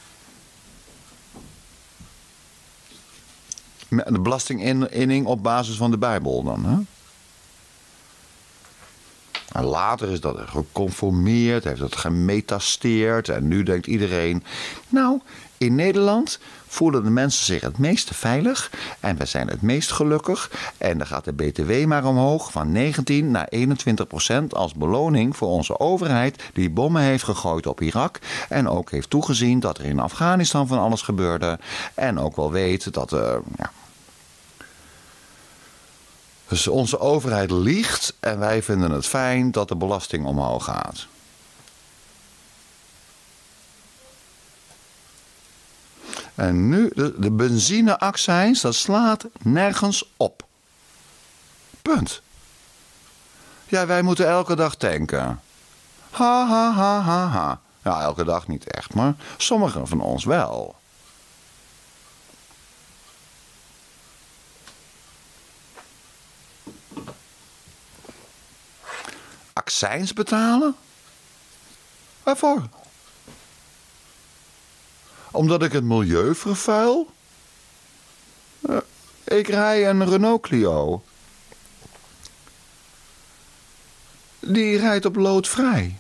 De belastinginning op basis van de Bijbel dan, hè? En later is dat geconformeerd, heeft dat gemetasteerd. En nu denkt iedereen, nou, in Nederland voelen de mensen zich het meest veilig. En we zijn het meest gelukkig. En dan gaat de BTW maar omhoog van 19 naar 21% als beloning voor onze overheid die bommen heeft gegooid op Irak. En ook heeft toegezien dat er in Afghanistan van alles gebeurde. En ook wel weet dat Dus onze overheid liegt en wij vinden het fijn dat de belasting omhoog gaat. En nu, de benzineaccijns, dat slaat nergens op. Punt. Ja, wij moeten elke dag tanken. Ha, ha, ha, ha, ha. Ja, elke dag niet echt, maar sommigen van ons wel. Accijns betalen? Waarvoor? Omdat ik het milieu vervuil? Ik rij een Renault Clio. Die rijdt op loodvrij.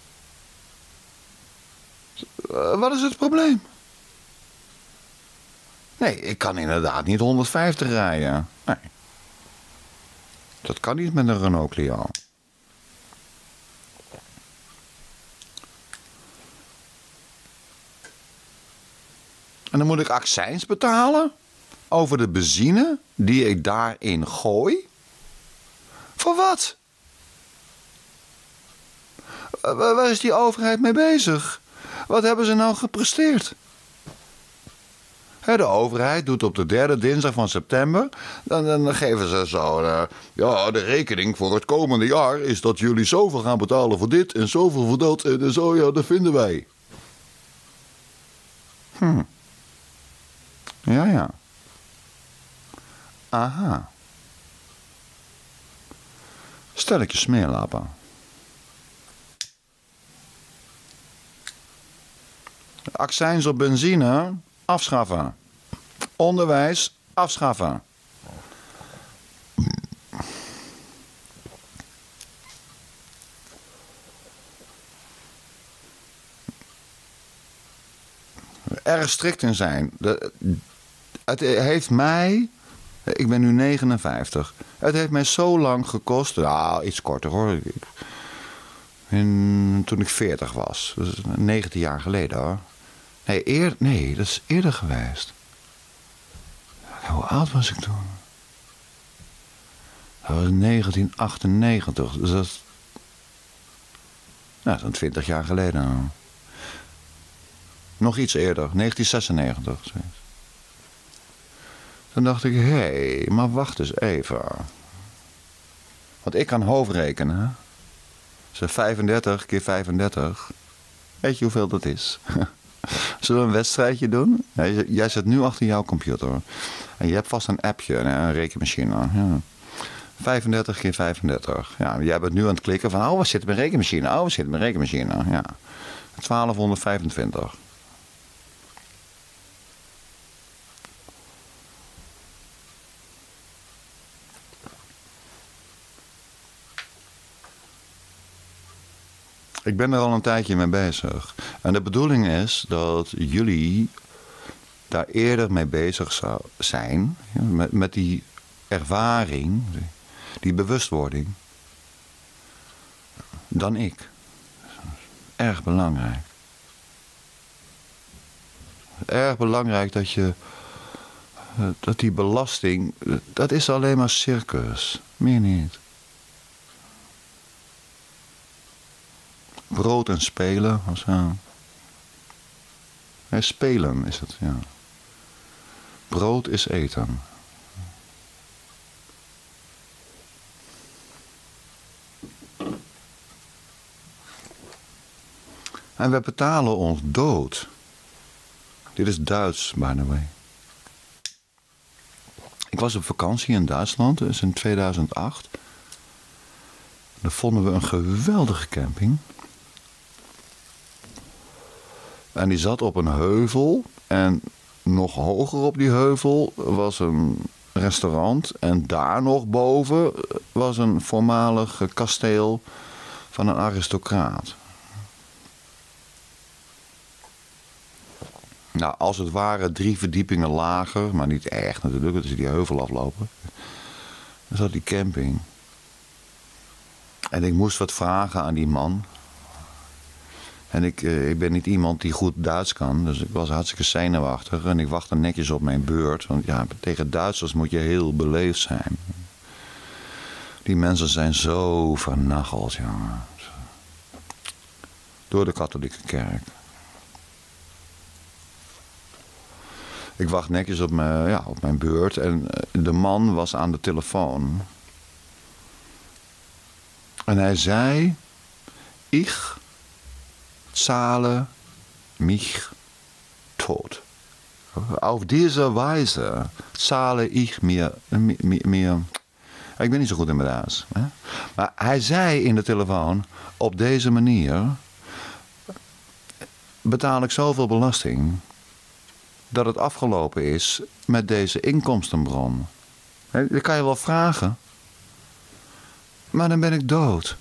Wat is het probleem? Nee, ik kan inderdaad niet 150 rijden. Nee. Dat kan niet met een Renault Clio. En dan moet ik accijns betalen over de benzine die ik daarin gooi. Voor wat? Waar is die overheid mee bezig? Wat hebben ze nou gepresteerd? De overheid doet op de derde dinsdag van september. Dan geven ze zo. Ja, de rekening voor het komende jaar is dat jullie zoveel gaan betalen voor dit en zoveel voor dat. En zo, ja, dat vinden wij. Ja. Aha. Stelletje smeerlappen. Accijns op benzine afschaffen. Onderwijs afschaffen. Erg strikt in zijn. Het heeft mij... Ik ben nu 59. Het heeft mij zo lang gekost... Nou, iets korter hoor. Toen ik 40 was. Dus 19 jaar geleden hoor. Nee, dat is eerder geweest. Hoe oud was ik toen? Dat was 1998. Dus dat is... Nou, zo'n 20 jaar geleden. Nog iets eerder. 1996. Toen dacht ik, hé, maar wacht eens even. Want ik kan hoofdrekenen. Dus 35 keer 35. Weet je hoeveel dat is? Zullen we een wedstrijdje doen? Jij zit nu achter jouw computer. En je hebt vast een appje, een rekenmachine. Ja. 35 keer 35. Ja, jij bent nu aan het klikken van, oh, waar zit mijn rekenmachine? Oh, waar zit mijn rekenmachine? Ja. 1225. Ik ben er al een tijdje mee bezig. En de bedoeling is dat jullie daar eerder mee bezig zou zijn. Met die ervaring, die bewustwording. Dan ik. Erg belangrijk. Erg belangrijk dat die belasting... Dat is alleen maar circus. Meer niet. Brood en spelen of zo. Nee, spelen is het, ja. Brood is eten. En we betalen ons dood. Dit is Duits, by the way. Ik was op vakantie in Duitsland, dus in 2008. Daar vonden we een geweldige camping. En die zat op een heuvel. En nog hoger op die heuvel was een restaurant. En daar nog boven was een voormalig kasteel van een aristocraat. Nou, als het ware 3 verdiepingen lager. Maar niet echt natuurlijk, dat is die heuvel aflopen. Dan zat die camping. En ik moest wat vragen aan die man. En ik ben niet iemand die goed Duits kan. Dus ik was hartstikke zenuwachtig. En ik wachtte netjes op mijn beurt. Want ja, tegen Duitsers moet je heel beleefd zijn. Die mensen zijn zo vernacheld, jongen. Door de katholieke kerk. Ik wacht netjes op mijn beurt. En de man was aan de telefoon. En hij zei... Ich zahle mich tot. Auf diese Weise zahle ich mir. Ik ben niet zo goed in mijn Duits. Hè? Maar hij zei in de telefoon... Op deze manier... betaal ik zoveel belasting... dat het afgelopen is met deze inkomstenbron. Dat kan je wel vragen. Maar dan ben ik dood.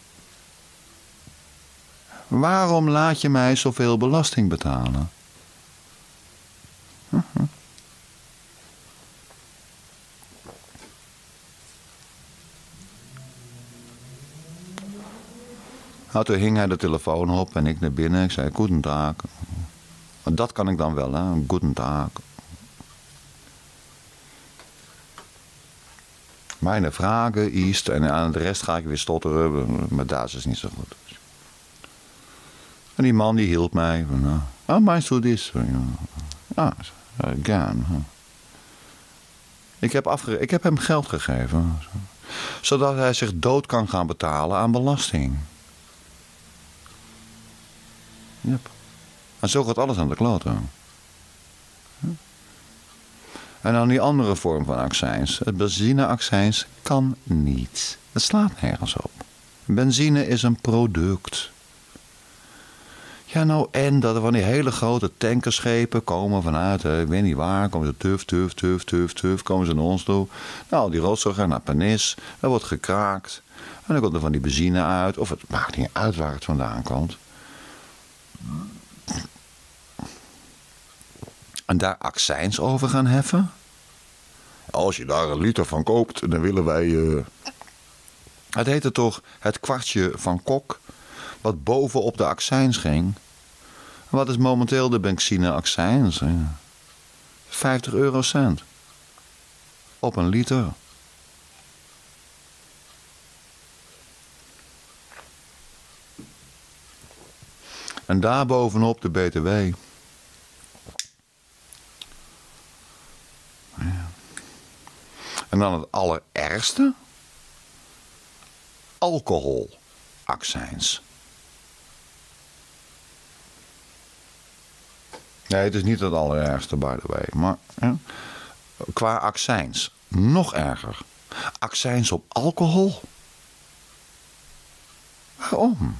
Waarom laat je mij zoveel belasting betalen? Nou, toen hing hij de telefoon op en ik naar binnen. Ik zei, goedendag. Dat kan ik dan wel, hè. Goedendag. Mijn vragen is, en aan de rest ga ik weer stotteren. Maar Duits is niet zo goed. En die man die hielp mij. Meinst du dit? Ja, gaan. Ik heb hem geld gegeven. Zodat hij zich dood kan gaan betalen aan belasting. Yep. En zo gaat alles aan de kloten. En dan die andere vorm van accijns. Het benzineaccijns kan niet. Het slaat nergens op. Benzine is een product. Ja, nou, en dat er van die hele grote tankerschepen komen vanuit, ik weet niet waar, komen ze tuf, komen ze naar ons toe. Nou, die rotzooi gaan naar Pernis, dat wordt gekraakt. En dan komt er van die benzine uit, of het maakt niet uit waar het vandaan komt. En daar accijns over gaan heffen? Als je daar een liter van koopt, dan willen wij... Het heette toch het kwartje van Kok, wat bovenop de accijns ging. Wat is momenteel de benzineaccijns? 50 eurocent. Op een liter. En daarbovenop de BTW. Ja. En dan het allerergste. Alcoholaccijns. Nee, het is niet het allerergste, by the way. Maar qua accijns, nog erger. Accijns op alcohol. Waarom?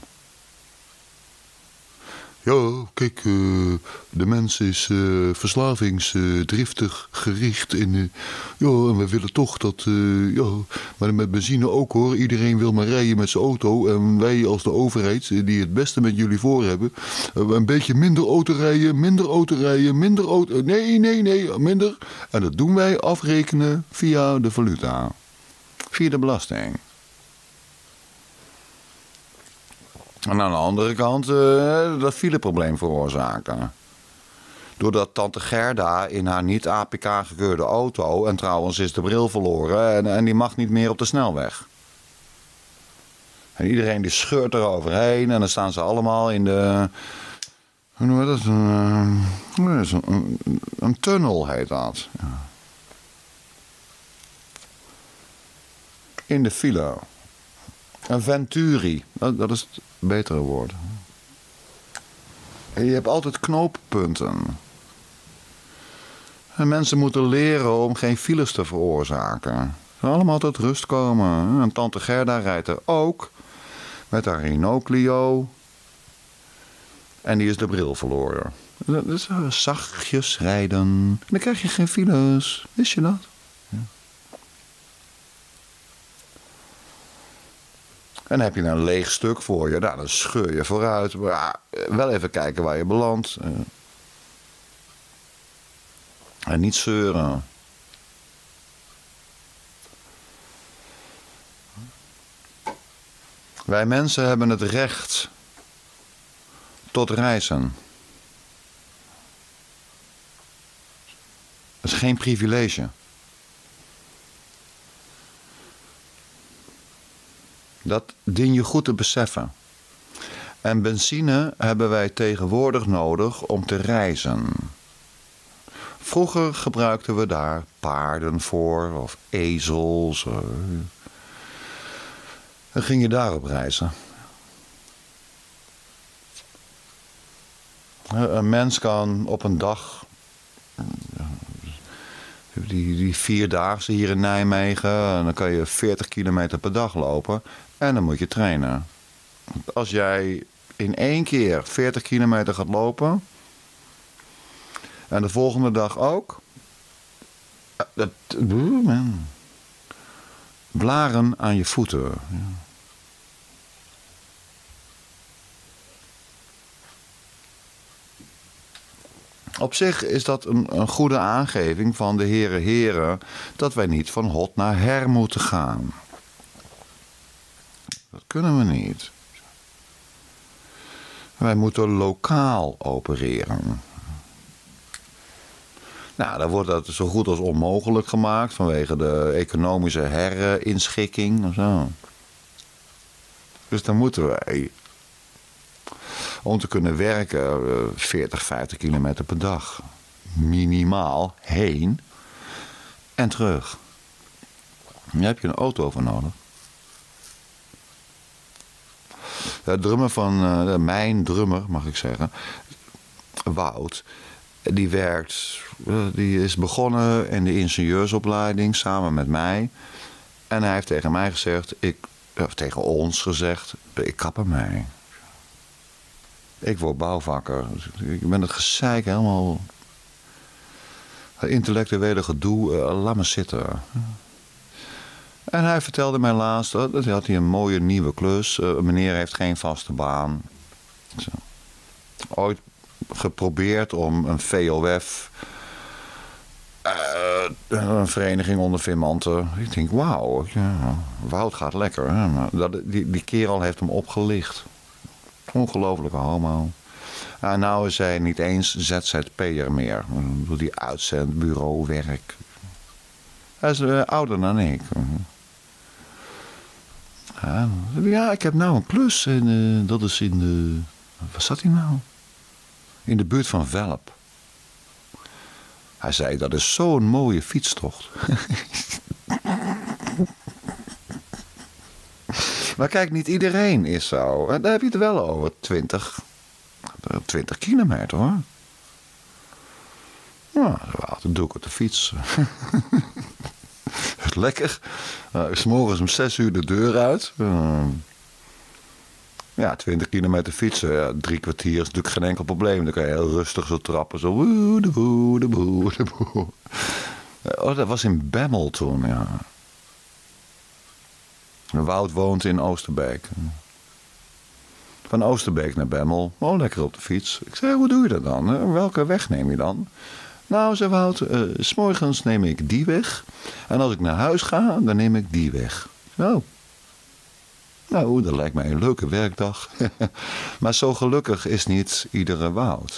Ja, kijk, de mens is verslavingsdriftig gericht. En we willen toch dat... maar met benzine ook hoor. Iedereen wil maar rijden met zijn auto. En wij als de overheid, die het beste met jullie voor hebben... een beetje minder auto rijden. Nee, minder. En dat doen wij afrekenen via de valuta. Via de belasting. En aan de andere kant dat fileprobleem veroorzaken. Doordat tante Gerda in haar niet APK gekeurde auto... en trouwens is de bril verloren en die mag niet meer op de snelweg. En iedereen die scheurt eroverheen en dan staan ze allemaal in de... Hoe noem je dat? Een tunnel heet dat. Ja. In de file. Een venturi, dat is het betere woord. En je hebt altijd knooppunten. En mensen moeten leren om geen files te veroorzaken. Ze allemaal tot rust komen. En tante Gerda rijdt er ook met haar Renault Clio. En die is de bril verloren. Dat is zachtjes rijden. En dan krijg je geen files. Wist je dat? Ja. En dan heb je een leeg stuk voor je. Nou, dan scheur je vooruit. Maar wel even kijken waar je belandt. En niet zeuren. Wij mensen hebben het recht tot reizen. Dat is geen privilege. Dat dien je goed te beseffen. En benzine hebben wij tegenwoordig nodig om te reizen. Vroeger gebruikten we daar paarden voor of ezels. Dan ging je daarop reizen. Een mens kan op een dag... Die vierdaagse hier in Nijmegen... en dan kan je 40 kilometer per dag lopen... en dan moet je trainen. Als jij in 1 keer 40 kilometer gaat lopen... en de volgende dag ook... blaren aan je voeten. Ja. Op zich is dat een goede aangeving van de heren... dat wij niet van hot naar her moeten gaan. Dat kunnen we niet. Wij moeten lokaal opereren. Nou, dan wordt dat zo goed als onmogelijk gemaakt vanwege de economische herinschikking of zo. Dus dan moeten wij, om te kunnen werken, 40, 50 kilometer per dag. Minimaal heen en terug. Daar heb je een auto voor nodig. De drummer van, mijn drummer mag ik zeggen, Wout, die is begonnen in de ingenieursopleiding samen met mij. En hij heeft tegen mij gezegd, tegen ons gezegd, ik kap ermee. Ik word bouwvakker. Ik ben het gezeik helemaal, intellectuele gedoe, laat me zitten. En hij vertelde mij laatst, dat had hij een mooie nieuwe klus. Meneer heeft geen vaste baan. Zo. Ooit geprobeerd om een VOF, een vereniging onder firmanten. Ik denk, wauw, ja, Wout gaat lekker. Hè? Maar die kerel heeft hem opgelicht. Ongelofelijke homo. En nou is hij niet eens ZZP'er meer. Dan doet hij uitzendbureauwerk. Hij is ouder dan ik. Ja, ik heb nou een klus. En dat is in de... Waar zat hij nou? In de buurt van Velp. Hij zei, dat is zo'n mooie fietstocht. Maar kijk, niet iedereen is zo. Daar heb je het wel over 20 kilometer, hoor. Nou, dat doe ik op de fiets. Lekker. 's morgens om 6 uur de deur uit. Ja, 20 kilometer fietsen. Ja, 3 kwartier is natuurlijk geen enkel probleem. Dan kan je heel rustig zo trappen. Zo. Woe, de boe, de boe, de boe. Oh, dat was in Bemmel toen, ja. Wout woont in Oosterbeek. Van Oosterbeek naar Bemmel. Oh, lekker op de fiets. Ik zei, hoe doe je dat dan? Welke weg neem je dan? Nou, zei Wout, 's morgens neem ik die weg. En als ik naar huis ga, dan neem ik die weg. Zo. Nou, dat lijkt mij een leuke werkdag. Maar zo gelukkig is niet iedere Wout.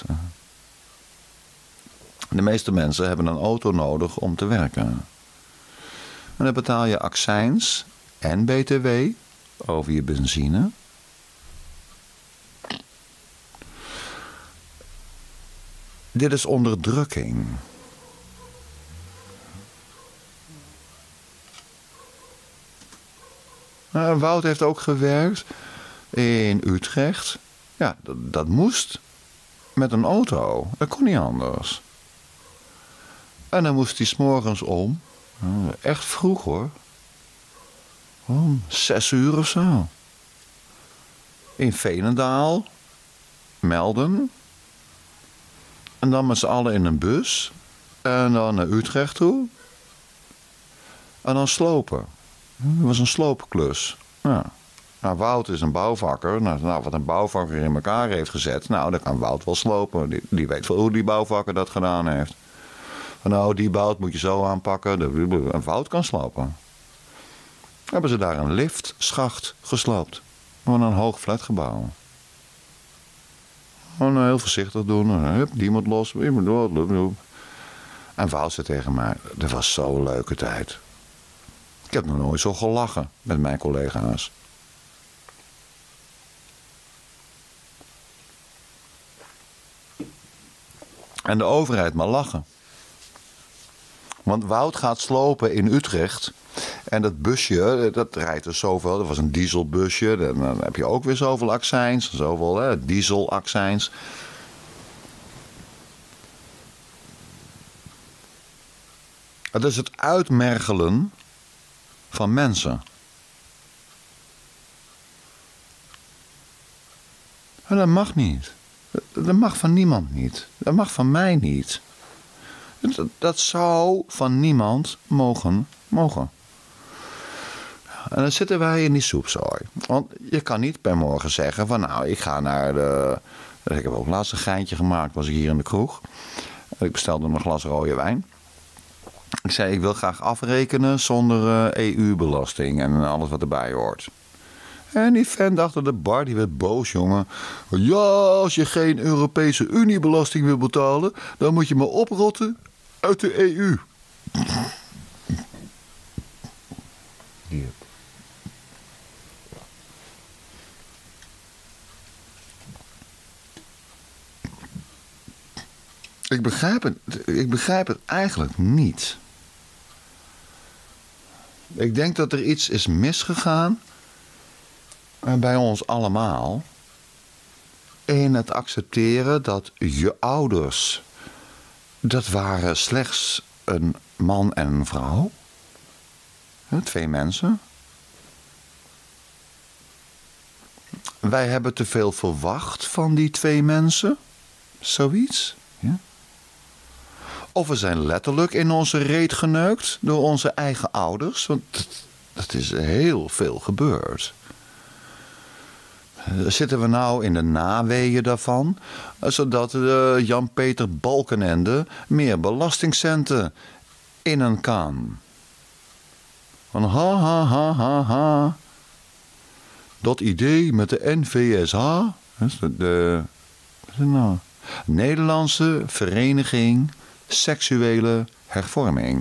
De meeste mensen hebben een auto nodig om te werken. En dan betaal je accijns en BTW over je benzine. Dit is onderdrukking. Wout heeft ook gewerkt in Utrecht. Ja, dat moest met een auto. Dat kon niet anders. En dan moest hij 's morgens om. Echt vroeg, hoor. Om 6 uur of zo. In Veenendaal. Melden. En dan met z'n allen in een bus. En dan naar Utrecht toe. En dan slopen. Dat was een sloopklus. Ja. Nou, Wout is een bouwvakker. Nou, wat een bouwvakker in elkaar heeft gezet. Nou, dan kan Wout wel slopen. Die weet wel hoe die bouwvakker dat gedaan heeft. Nou, die bout moet je zo aanpakken. En Wout kan slopen. Hebben ze daar een liftschacht gesloopt. Gewoon een hoog flatgebouw. Gewoon heel voorzichtig doen. Hup, die moet los. En Wout zei tegen mij, dat was zo'n leuke tijd. Ik heb nog nooit zo gelachen met mijn collega's. En de overheid maar lachen. Want Wout gaat slopen in Utrecht. En dat busje, dat rijdt er zoveel. Dat was een dieselbusje. Dan heb je ook weer zoveel accijns. Zoveel dieselaccijns. Het is het uitmergelen van mensen. En dat mag niet. Dat mag van niemand niet. Dat mag van mij niet. Dat zou van niemand mogen. En dan zitten wij in die soepzooi. Want je kan niet per morgen zeggen van nou, ik ga naar de... Ik heb ook laatst een geintje gemaakt, was ik hier in de kroeg. Ik bestelde een glas rode wijn. Ik zei, ik wil graag afrekenen zonder EU-belasting en alles wat erbij hoort. En die vent achter de bar, die werd boos, jongen. Ja, als je geen Europese Unie-belasting wil betalen, dan moet je maar oprotten uit de EU. Yep. Ik begrijp het eigenlijk niet. Ik denk dat er iets is misgegaan bij ons allemaal in het accepteren dat je ouders, dat waren slechts een man en een vrouw. 2 mensen. Wij hebben te veel verwacht van die 2 mensen. Zoiets. Ja. Of we zijn letterlijk in onze reet geneukt door onze eigen ouders. Want dat is heel veel gebeurd. Zitten we nou in de naweeën daarvan, zodat Jan-Peter Balkenende meer belastingcenten innen kan. Van ha. Dat idee met de NVSH, de Nederlandse Vereniging Seksuele Hervorming.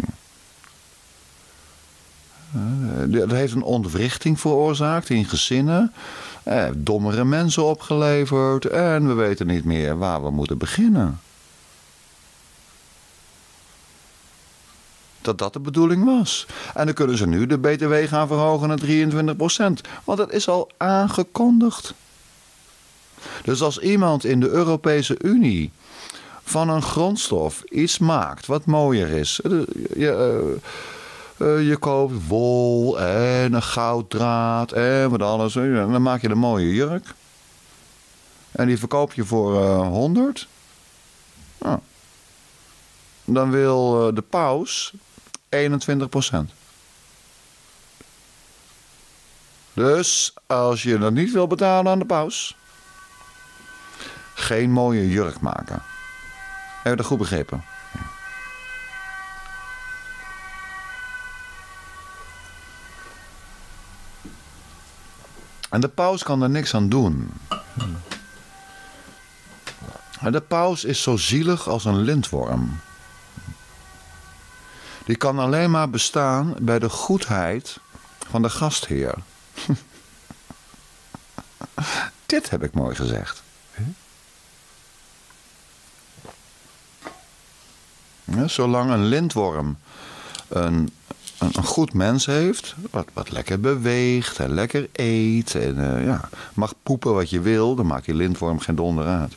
Dat heeft een ontwrichting veroorzaakt in gezinnen. Dommere mensen opgeleverd. En we weten niet meer waar we moeten beginnen. Dat de bedoeling was. En dan kunnen ze nu de BTW gaan verhogen naar 23%. Want dat is al aangekondigd. Dus als iemand in de Europese Unie van een grondstof iets maakt wat mooier is. Je koopt wol en een gouddraad en wat alles. En dan maak je een mooie jurk. En die verkoop je voor 100. Nou, dan wil de paus 21%. Dus als je dat niet wil betalen aan de paus, geen mooie jurk maken. Heb je dat goed begrepen? En de paus kan er niks aan doen. En de paus is zo zielig als een lintworm. Die kan alleen maar bestaan bij de goedheid van de gastheer. Dit heb ik mooi gezegd. Ja, zolang een lintworm een goed mens heeft, wat lekker beweegt en lekker eet en mag poepen wat je wil, dan maakt die lintworm geen donder uit.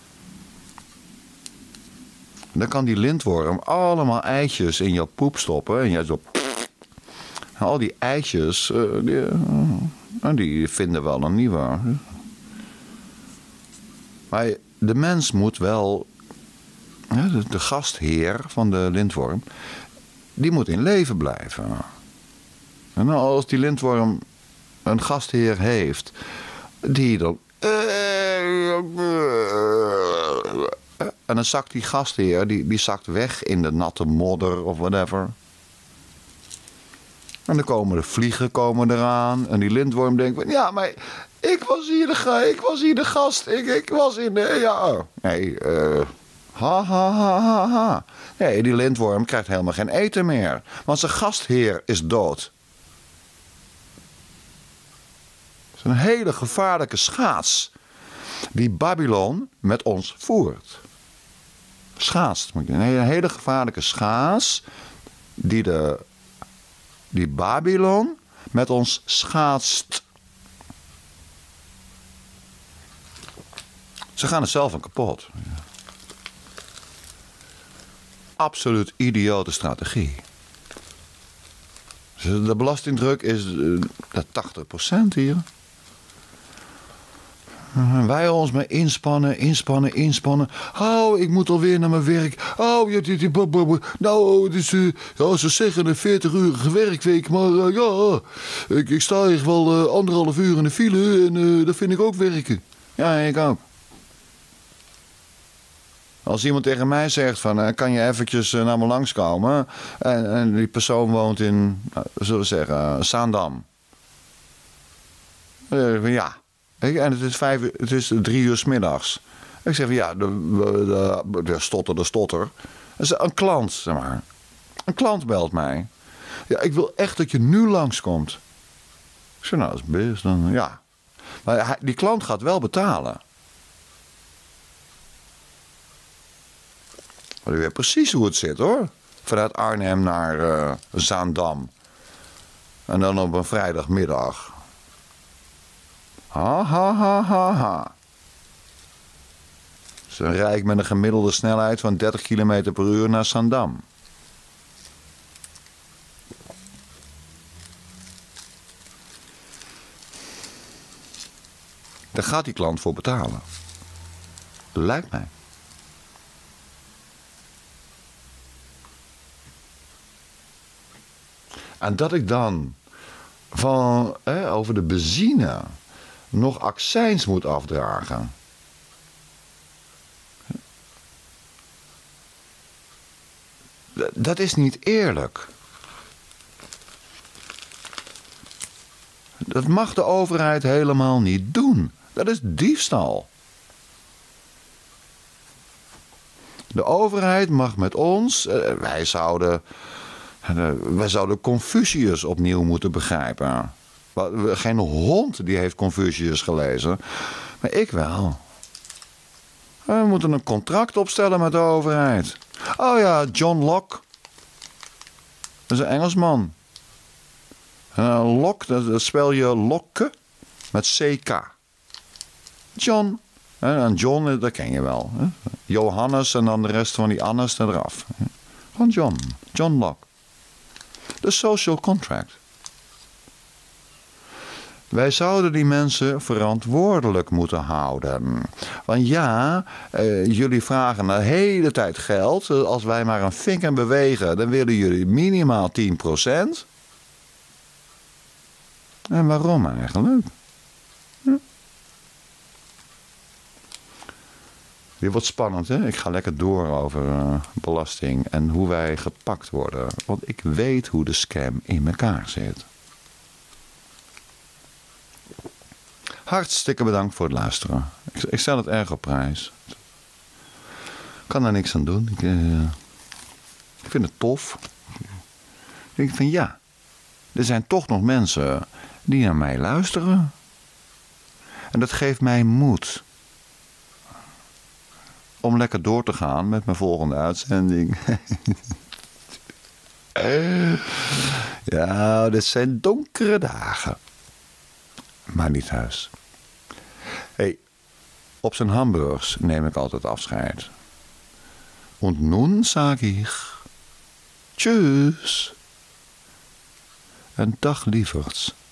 Dan kan die lintworm allemaal eitjes in jouw poep stoppen en jij zo. En al die eitjes, die vinden wel een nieuwe. Maar de mens moet wel, de gastheer van de lintworm, die moet in leven blijven. En als die lintworm een gastheer heeft, die dan. En dan zakt die gastheer, die zakt weg in de natte modder of whatever. En dan komen de vliegen eraan. En die lintworm denkt, ja, maar ik was hier de gast. Ik was in de. Ja. Nee, ha. Nee, die lintworm krijgt helemaal geen eten meer. Want zijn gastheer is dood. Het is een hele gevaarlijke schaats die Babylon met ons voert. Schaats. Een hele gevaarlijke schaats die Babylon met ons schaatst. Ze gaan het zelf aan kapot. Absoluut idiote strategie. De belastingdruk is 80% hier. Wij ons maar inspannen. Oh, ik moet alweer naar mijn werk. Oh, nou, dus, ze zeggen een 40-urige werkweek, maar ik sta echt wel 1,5 uur in de file en dat vind ik ook werken. Ja, ik ook. Als iemand tegen mij zegt van, kan je eventjes naar me langskomen? En die persoon woont in, zullen we zeggen, Zaandam. Van ja. En het is 3 uur 's middags. Ik zeg van ja, de stotter. Dat is een klant, zeg maar. Een klant belt mij. Ja, ik wil echt dat je nu langskomt. Ik zeg nou, dat is best. Dan, ja. Maar die klant gaat wel betalen. Maar u weet precies hoe het zit hoor. Vanuit Arnhem naar Zaandam. En dan op een vrijdagmiddag. Ha, ha, ha, ha, ha. Dus dan rijd ik met een gemiddelde snelheid van 30 km per uur naar Zaandam. Daar gaat die klant voor betalen. Lijkt mij. En dat ik dan over de benzine nog accijns moet afdragen. Dat is niet eerlijk. Dat mag de overheid helemaal niet doen. Dat is diefstal. De overheid mag met ons, wij zouden Confucius opnieuw moeten begrijpen. Geen hond die heeft Confucius gelezen. Maar ik wel. We moeten een contract opstellen met de overheid. Oh ja, John Locke. Dat is een Engelsman. Locke, dat spel je Locke met CK. John. En John, dat ken je wel. Johannes en dan de rest van die Annes eraf. Van John. John Locke. De social contract. Wij zouden die mensen verantwoordelijk moeten houden. Want ja, jullie vragen de hele tijd geld. Als wij maar een vinger bewegen, dan willen jullie minimaal 10%. En waarom eigenlijk? Dit wordt spannend, hè? Ik ga lekker door over belasting en hoe wij gepakt worden. Want ik weet hoe de scam in elkaar zit. Hartstikke bedankt voor het luisteren. Ik stel het erg op prijs. Ik kan daar niks aan doen. Ik vind het tof. Ik denk van ja, er zijn toch nog mensen die naar mij luisteren. En dat geeft mij moed. Om lekker door te gaan met mijn volgende uitzending. Ja, dit zijn donkere dagen. Maar niet thuis. Hey, op zijn hamburgers neem ik altijd afscheid. Und nun sag ich tschüss. En dag lieverds.